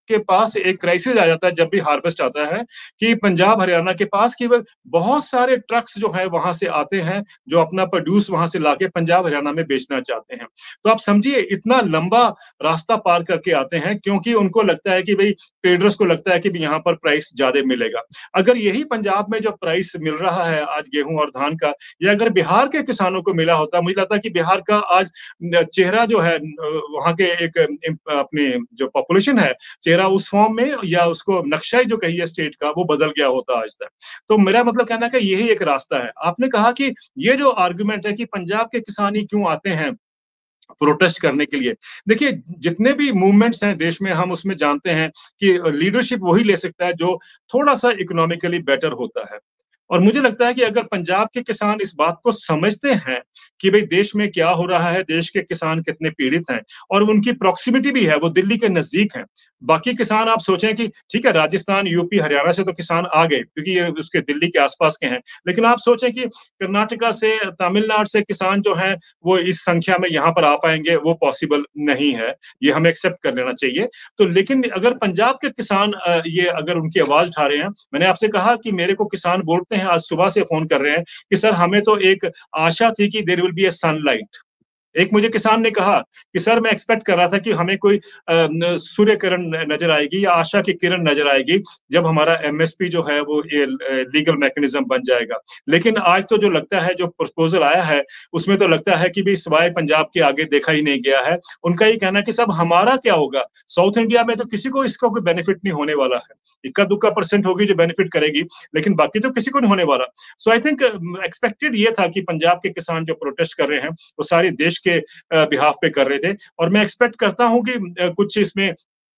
के पास एक क्राइसिस आ जाता है जब भी हार्वेस्ट आता है कि पंजाब हरियाणा के पास केवल बहुत सारे ट्रक्स जो है वहां से आते हैं जो अपना प्रोड्यूस वहां से लाके पंजाब हरियाणा में बेचना चाहते हैं। तो आप समझिए इतना लंबा रास्ता पार करके आते हैं क्योंकि उनको लगता है कि भाई ट्रेडर्स को लगता है कि यहाँ पर प्राइस ज्यादा मिलेगा। अगर यही पंजाब में जो प्राइस मिल रहा है आज गेहूं और धान का, या अगर बिहार के किसानों को मिला होता, मुझे लगता है कि बिहार का आज चेहरा जो है वहां के एक अपने जो पॉपुलेशन है चेहरा उस फॉर्म में या उसको नक्शा ही जो कहिए स्टेट का वो बदल गया होता आज तक। तो मेरा मतलब कहना है कि यही एक रास्ता है। आपने कहा कि ये जो आर्गुमेंट है कि पंजाब के किसान ही क्यों आते हैं प्रोटेस्ट करने के लिए, देखिए जितने भी मूवमेंट्स हैं देश में हम उसमें जानते हैं कि लीडरशिप वही ले सकता है जो थोड़ा सा इकोनॉमिकली बेटर होता है। और मुझे लगता है कि अगर पंजाब के किसान इस बात को समझते हैं कि भाई देश में क्या हो रहा है, देश के किसान कितने पीड़ित हैं और उनकी प्रॉक्सिमिटी भी है, वो दिल्ली के नजदीक हैं। बाकी किसान आप सोचें कि ठीक है राजस्थान, यूपी, हरियाणा से तो किसान आ गए क्योंकि ये उसके दिल्ली के आसपास के हैं, लेकिन आप सोचें कि कर्नाटका से, तमिलनाडु से किसान जो हैं वो इस संख्या में यहाँ पर आ पाएंगे, वो पॉसिबल नहीं है। ये हमें एक्सेप्ट कर लेना चाहिए। तो लेकिन अगर पंजाब के किसान ये अगर उनकी आवाज उठा रहे हैं, मैंने आपसे कहा कि मेरे को किसान बोलते हैं आज सुबह से फोन कर रहे हैं कि सर हमें तो एक आशा थी कि there will be a sunlight. एक मुझे किसान ने कहा कि सर मैं एक्सपेक्ट कर रहा था कि हमें कोई सूर्य किरण नजर आएगी या आशा की किरण नजर आएगी जब हमारा एमएसपी जो है वो ये लीगल मैकेनिज्म बन जाएगा। लेकिन आज तो जो लगता है जो प्रपोजल आया है उसमें तो लगता है कि भी सिवाय पंजाब के आगे देखा ही नहीं गया है। उनका ये कहना कि सब हमारा क्या होगा, साउथ इंडिया में तो किसी को इसका कोई बेनिफिट नहीं होने वाला है, इक्का दुक्का परसेंट होगी जो बेनिफिट करेगी, लेकिन बाकी तो किसी को नहीं होने वाला। सो आई थिंक एक्सपेक्टेड ये था कि पंजाब के किसान जो प्रोटेस्ट कर रहे हैं वो सारे देश के बिहाफ पे कर रहे थे, और मैं एक्सपेक्ट करता हूं कि कुछ इसमें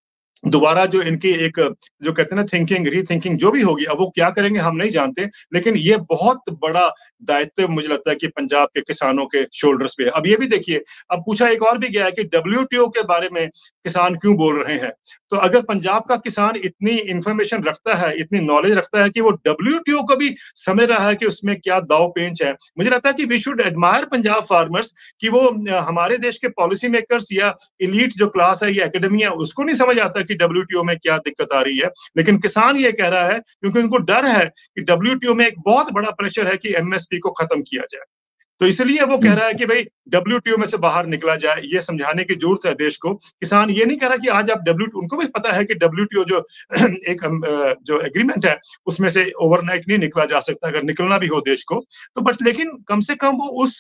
दोबारा जो इनकी एक जो कहते हैं ना थिंकिंग रीथिंकिंग जो भी होगी, अब वो क्या करेंगे हम नहीं जानते, लेकिन ये बहुत बड़ा दायित्व मुझे लगता है कि पंजाब के किसानों के शोल्डर्स पे। अब ये भी देखिए, अब पूछा एक और भी गया है कि डब्ल्यूटीओ के बारे में किसान क्यों बोल रहे हैं। तो अगर पंजाब का किसान इतनी इंफॉर्मेशन रखता है, इतनी नॉलेज रखता है कि वो डब्ल्यूटीओ को भी समझ रहा है कि उसमें क्या दाव पेंच है, मुझे लगता है कि we should admire Punjab farmers कि वो हमारे देश के पॉलिसी मेकर्स या इलीट जो क्लास है या एकेडमिया उसको नहीं समझ आता कि डब्ल्यूटीओ में क्या दिक्कत आ रही है, लेकिन किसान ये कह रहा है क्योंकि उनको डर है कि डब्ल्यूटीओ में एक बहुत बड़ा प्रेशर है कि एमएसपी को खत्म किया जाए। तो इसलिए वो कह रहा है कि भाई डब्ल्यूटीओ में से बाहर निकला जाए, ये समझाने की जरूरत है देश को। किसान ये नहीं कह रहा कि आज आप डब्ल्यूटीओ, उनको भी पता है कि डब्ल्यूटीओ जो एक जो एग्रीमेंट है उसमें से ओवरनाइट नहीं निकला जा सकता, अगर निकलना भी हो देश को तो, बट लेकिन कम से कम वो उस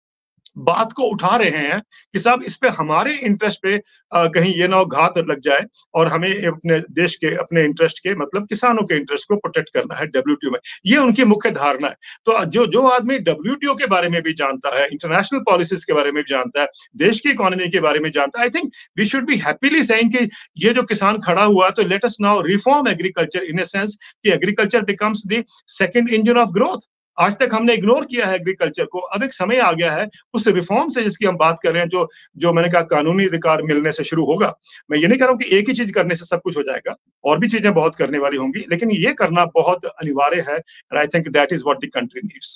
बात को उठा रहे हैं कि साहब इस पे हमारे इंटरेस्ट पे आ, कहीं ये ना हो घात लग जाए, और हमें अपने देश के अपने इंटरेस्ट के मतलब किसानों के इंटरेस्ट को प्रोटेक्ट करना है डब्ल्यूटीओ में। ये उनकी मुख्य धारणा है। तो जो जो आदमी डब्ल्यूटीओ के बारे में भी जानता है, इंटरनेशनल पॉलिसीज के बारे में भी जानता है, देश की इकोनॉमी के बारे में जानता है, I think we should be happily saying कि ये जो किसान खड़ा हुआ तो let us now reform agriculture in a sense कि agriculture becomes the second engine of growth. आज तक हमने इग्नोर किया है एग्रीकल्चर को, अब एक समय आ गया है उस रिफॉर्म से जिसकी हम बात कर रहे हैं, जो जो मैंने कहा कानूनी अधिकार मिलने से शुरू होगा। मैं ये नहीं कह रहा हूं कि एक ही चीज करने से सब कुछ हो जाएगा, और भी चीजें बहुत करने वाली होंगी, लेकिन ये करना बहुत अनिवार्य है, and I think that is what the country needs.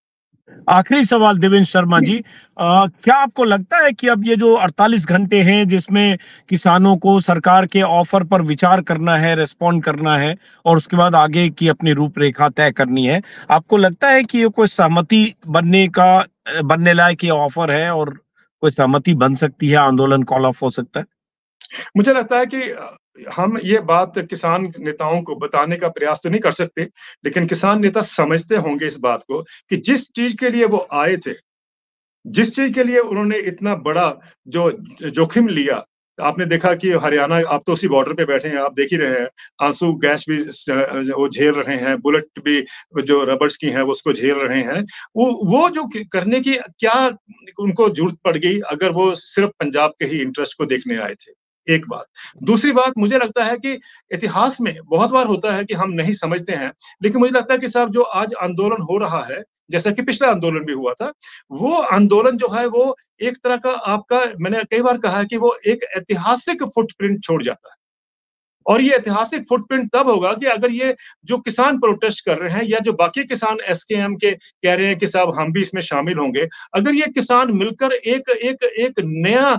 आखिरी सवाल देवेंद्र शर्मा जी, आ, क्या आपको लगता है कि अब ये जो अड़तालीस घंटे हैं जिसमें किसानों को सरकार के ऑफर पर विचार करना है, रेस्पॉन्ड करना है और उसके बाद आगे की अपनी रूपरेखा तय करनी है, आपको लगता है कि ये कोई सहमति बनने का बनने लायक ये ऑफर है और कोई सहमति बन सकती है, आंदोलन कॉल ऑफ हो सकता है? मुझे लगता है कि हम ये बात किसान नेताओं को बताने का प्रयास तो नहीं कर सकते, लेकिन किसान नेता समझते होंगे इस बात को कि जिस चीज के लिए वो आए थे, जिस चीज के लिए उन्होंने इतना बड़ा जो जोखिम लिया, आपने देखा कि हरियाणा, आप तो उसी बॉर्डर पे बैठे हैं, आप देख ही रहे हैं, आंसू गैस भी वो झेल रहे हैं, बुलेट भी जो रबर्स की हैं वो उसको झेल रहे हैं। वो वो जो करने की क्या उनको जरूरत पड़ गई अगर वो सिर्फ पंजाब के ही इंटरेस्ट को देखने आए थे, एक बात। दूसरी बात, मुझे लगता है कि इतिहास में बहुत बार होता है कि हम नहीं समझते हैं, लेकिन मुझे लगता है कि साहब जो आज आंदोलन हो रहा है, जैसा कि पिछला आंदोलन भी हुआ था, वो आंदोलन जो है वो एक तरह का आपका, मैंने कई बार कहा है कि वो एक ऐतिहासिक फुटप्रिंट छोड़ जाता है। और ये ऐतिहासिक फुटप्रिंट तब होगा कि अगर ये जो किसान प्रोटेस्ट कर रहे हैं या जो बाकी किसान एसकेएम के कह रहे हैं कि साहब हम भी इसमें शामिल होंगे, अगर ये किसान मिलकर एक एक एक नया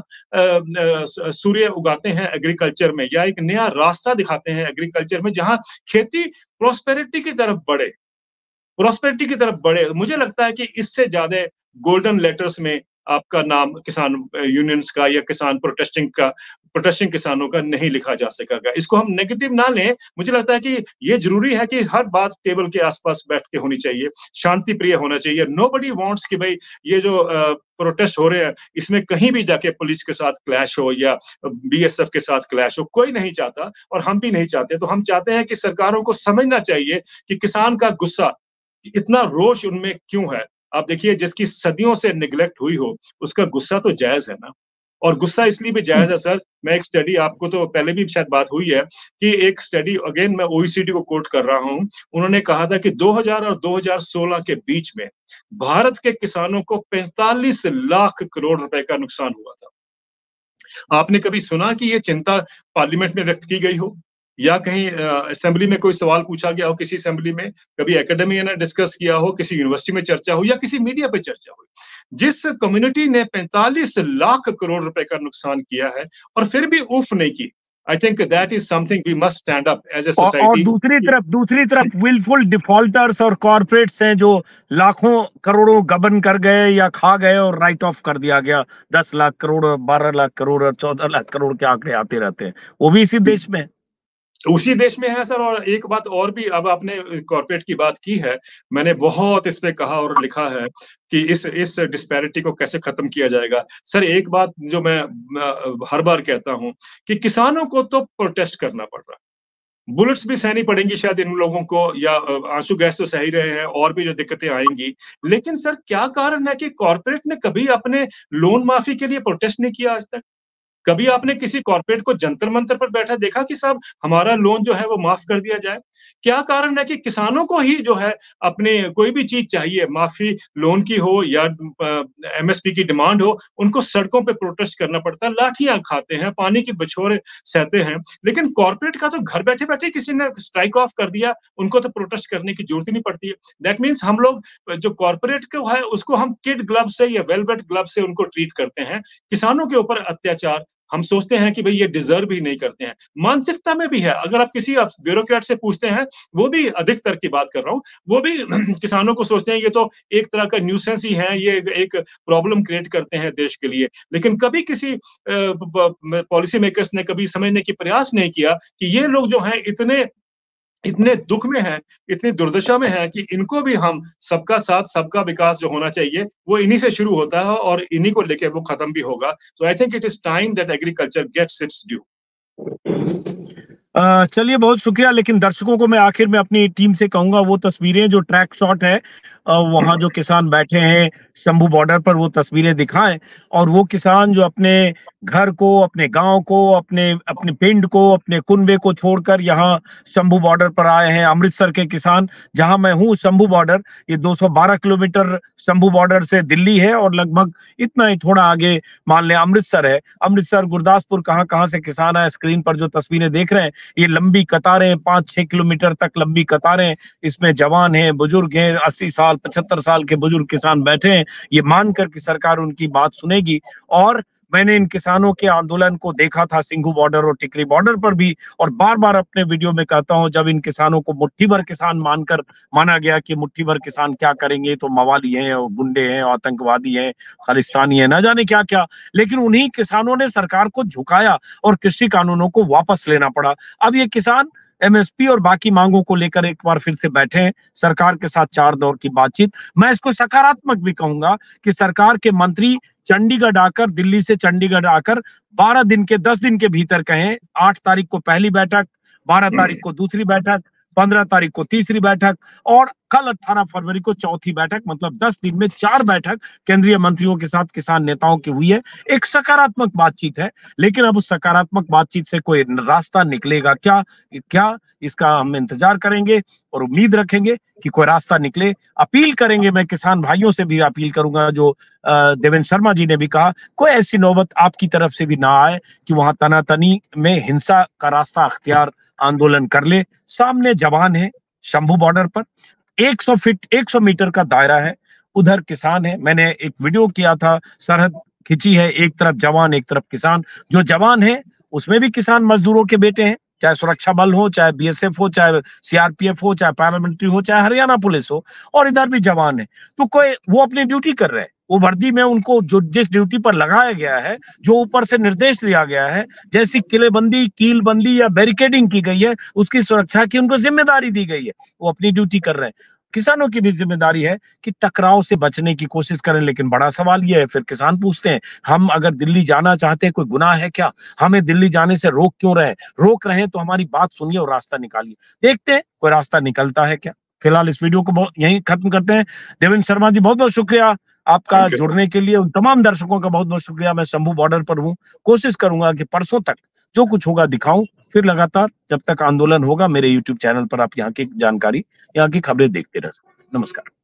सूर्य उगाते हैं एग्रीकल्चर में, या एक नया रास्ता दिखाते हैं एग्रीकल्चर में, जहां खेती प्रोस्पेरिटी की तरफ बढ़े प्रोस्पेरिटी की तरफ बढ़े मुझे लगता है कि इससे ज्यादा गोल्डन लेटर्स में आपका नाम किसान यूनियंस का या किसान प्रोटेस्टिंग का प्रोटेस्टिंग किसानों का नहीं लिखा जा सकेगा। इसको हम नेगेटिव ना लें। मुझे लगता है कि ये जरूरी है कि हर बात टेबल के आसपास बैठ के होनी चाहिए, शांति प्रिय होना चाहिए। नोबडी वांट्स कि भाई ये जो प्रोटेस्ट हो रहे हैं इसमें कहीं भी जाके पुलिस के साथ क्लैश हो या बीएसएफ के साथ क्लैश हो, कोई नहीं चाहता और हम भी नहीं चाहते। तो हम चाहते हैं कि सरकारों को समझना चाहिए कि किसान का गुस्सा, इतना रोष उनमें क्यों है। आप देखिए, जिसकी सदियों से निगलेक्ट हुई हो उसका गुस्सा तो जायज है ना। और गुस्सा इसलिए भी जायज है सर, मैं एक स्टडी, आपको तो पहले भी शायद बात हुई है कि एक स्टडी, अगेन मैं ओईसीडी को कोट कर रहा हूं, उन्होंने कहा था कि दो हज़ार और दो हज़ार सोलह के बीच में भारत के किसानों को पैंतालीस लाख करोड़ रुपए का नुकसान हुआ था। आपने कभी सुना कि ये चिंता पार्लियामेंट में व्यक्त की गई हो या कहीं असेंबली में कोई सवाल पूछा गया हो, किसी असेंबली में कभी एकेडमी ने डिस्कस किया हो, किसी यूनिवर्सिटी में चर्चा हो या किसी मीडिया पे चर्चा हो। जिस कम्युनिटी ने पैंतालीस लाख करोड़ रुपए का नुकसान किया है और फिर भी उफ नहीं की, I think that is something we must stand up as a society. और दूसरी तरफ दूसरी तरफ विलफुल डिफॉल्टर्स और कॉर्पोरेट्स हैं जो लाखों करोड़ों गबन कर गए या खा गए और राइट ऑफ कर दिया गया। दस लाख करोड़, बारह लाख करोड़ और चौदह लाख करोड़ के आंकड़े आते रहते हैं, वो भी इसी देश में उसी देश में है सर। और एक बात और भी, अब आपने कॉर्पोरेट की बात की है, मैंने बहुत इस पे कहा और लिखा है कि इस इस डिस्पैरिटी को कैसे खत्म किया जाएगा। सर एक बात जो मैं हर बार कहता हूं कि किसानों को तो प्रोटेस्ट करना पड़ रहा है, बुलेट्स भी सहनी पड़ेंगी शायद इन लोगों को, या आंसू गैस तो सह ही रहे हैं और भी जो दिक्कतें आएंगी, लेकिन सर क्या कारण है कि कॉर्पोरेट ने कभी अपने लोन माफी के लिए प्रोटेस्ट नहीं किया आज तक? कभी आपने किसी कॉर्पोरेट को जंतर मंतर पर बैठा देखा कि साहब हमारा लोन जो है वो माफ कर दिया जाए? क्या कारण है कि किसानों को ही जो है अपने कोई भी चीज चाहिए, माफी लोन की हो या एमएसपी की डिमांड हो, उनको सड़कों पे प्रोटेस्ट करना पड़ता है, लाठियां खाते हैं, पानी की बछोरे सहते हैं। लेकिन कॉर्पोरेट का तो घर बैठे बैठे किसी ने स्ट्राइक ऑफ कर दिया, उनको तो प्रोटेस्ट करने की जरूरत ही नहीं पड़ती है। दैट मीन्स हम लोग जो कॉर्पोरेट को है उसको हम किड ग्लव से या वेलवेट ग्लव से उनको ट्रीट करते हैं। किसानों के ऊपर अत्याचार हम सोचते हैं कि भाई ये डिजर्व ही नहीं करते हैं। मानसिकता में भी है, अगर आप किसी ब्यूरोक्रेट से पूछते हैं, वो भी अधिकतर की बात कर रहा हूं, वो भी किसानों को सोचते हैं ये तो एक तरह का न्यूसेंस ही है, ये एक प्रॉब्लम क्रिएट करते हैं देश के लिए। लेकिन कभी किसी पॉलिसी मेकर्स ने कभी समझने की प्रयास नहीं किया कि ये लोग जो हैं इतने इतने दुख में है, इतनी दुर्दशा में है कि इनको भी हम सबका साथ सबका विकास जो होना चाहिए वो इन्हीं से शुरू होता है और इन्हीं को लेके वो खत्म भी होगा। So I think it is time that agriculture gets its due. चलिए, बहुत शुक्रिया। लेकिन दर्शकों को मैं आखिर में अपनी टीम से कहूंगा, वो तस्वीरें जो ट्रैक शॉट है वहां जो किसान बैठे हैं शंभू बॉर्डर पर, वो तस्वीरें दिखाएं। और वो किसान जो अपने घर को, अपने गांव को, अपने अपने पिंड को, अपने कुनबे को छोड़कर यहाँ शंभू बॉर्डर पर आए हैं, अमृतसर के किसान, जहां मैं हूँ शंभू बॉर्डर, ये दो सौ बारह किलोमीटर शंभू बॉर्डर से दिल्ली है और लगभग इतना ही थोड़ा आगे मान लें अमृतसर है। अमृतसर, गुरदासपुर, कहाँ कहाँ से किसान आए, स्क्रीन पर जो तस्वीरें देख रहे हैं, ये लंबी कतारें, पांच छह किलोमीटर तक लंबी कतारें, इसमें जवान हैं, बुजुर्ग हैं, अस्सी साल पचहत्तर साल के बुजुर्ग किसान बैठे हैं, ये मानकर कि सरकार उनकी बात सुनेगी। और मैंने इन किसानों के आंदोलन को देखा था सिंघू बॉर्डर और टिकरी बॉर्डर पर भी, और बार बार अपने वीडियो में कहता हूं, जब इन किसानों को मुट्ठी भर किसान मानकर माना गया कि मुट्ठी भर किसान क्या करेंगे, तो मवाली हैं और गुंडे हैं, आतंकवादी हैं, खालिस्तानी है, ना जाने क्या क्या, लेकिन उन्हीं किसानों ने सरकार को झुकाया और कृषि कानूनों को वापस लेना पड़ा। अब ये किसान एमएसपी और बाकी मांगों को लेकर एक बार फिर से बैठे हैं, सरकार के साथ चार दौर की बातचीत। मैं इसको सकारात्मक भी कहूंगा कि सरकार के मंत्री चंडीगढ़ आकर, दिल्ली से चंडीगढ़ आकर बारह दिन के दस दिन के भीतर कहें, आठ तारीख को पहली बैठक, बारह तारीख को दूसरी बैठक, पंद्रह तारीख को तीसरी बैठक, और कल अठारह फरवरी को चौथी बैठक, मतलब दस दिन में चार बैठक केंद्रीय मंत्रियों के साथ किसान नेताओं की हुई है। एक सकारात्मक बातचीत है, लेकिन अब उस सकारात्मक बातचीत से कोई रास्ता निकलेगा क्या क्या इसका हम इंतजार करेंगे और उम्मीद रखेंगे कि कोई रास्ता निकले। अपील करेंगे, मैं किसान भाइयों से भी अपील करूंगा, जो देवेंद्र शर्मा जी ने भी कहा, कोई ऐसी नौबत आपकी तरफ से भी ना आए कि वहां तनातनी में हिंसा का रास्ता अख्तियार आंदोलन कर ले। सामने जवान है, शंभू बॉर्डर पर सौ फीट सौ मीटर का दायरा है, उधर किसान है। मैंने एक वीडियो किया था, सरहद खिंची है, एक तरफ जवान एक तरफ किसान। जो जवान है उसमें भी किसान मजदूरों के बेटे हैं, चाहे सुरक्षा बल हो, चाहे बीएसएफ हो, चाहे सीआरपीएफ हो, चाहे पैरामिलिट्री हो, चाहे हरियाणा पुलिस हो, और इधर भी जवान है। तो कोई वो अपनी ड्यूटी कर रहे हैं, वो वर्दी में उनको जो जिस ड्यूटी पर लगाया गया है, जो ऊपर से निर्देश दिया गया है, जैसी किलेबंदी, कीलबंदी या बैरिकेडिंग की गई है, उसकी सुरक्षा की उनको जिम्मेदारी दी गई है, वो अपनी ड्यूटी कर रहे हैं। किसानों की भी जिम्मेदारी है कि टकराव से बचने की कोशिश करें। लेकिन बड़ा सवाल यह है, फिर किसान पूछते हैं, हम अगर दिल्ली जाना चाहते हैं, कोई गुनाह है क्या? हमें दिल्ली जाने से रोक क्यों रहे? रोक रहे हैं तो हमारी बात सुनिए और रास्ता निकालिए। देखते हैं कोई रास्ता निकलता है क्या। फिलहाल इस वीडियो को यहीं खत्म करते हैं। देवेंद्र शर्मा जी, बहुत बहुत शुक्रिया आपका जुड़ने के लिए। उन तमाम दर्शकों का बहुत बहुत शुक्रिया। मैं शंभू बॉर्डर पर हूँ, कोशिश करूंगा कि परसों तक जो कुछ होगा दिखाऊं। फिर लगातार जब तक आंदोलन होगा, मेरे यूट्यूब चैनल पर आप यहाँ की जानकारी, यहाँ की खबरें देखते रह सकते। नमस्कार।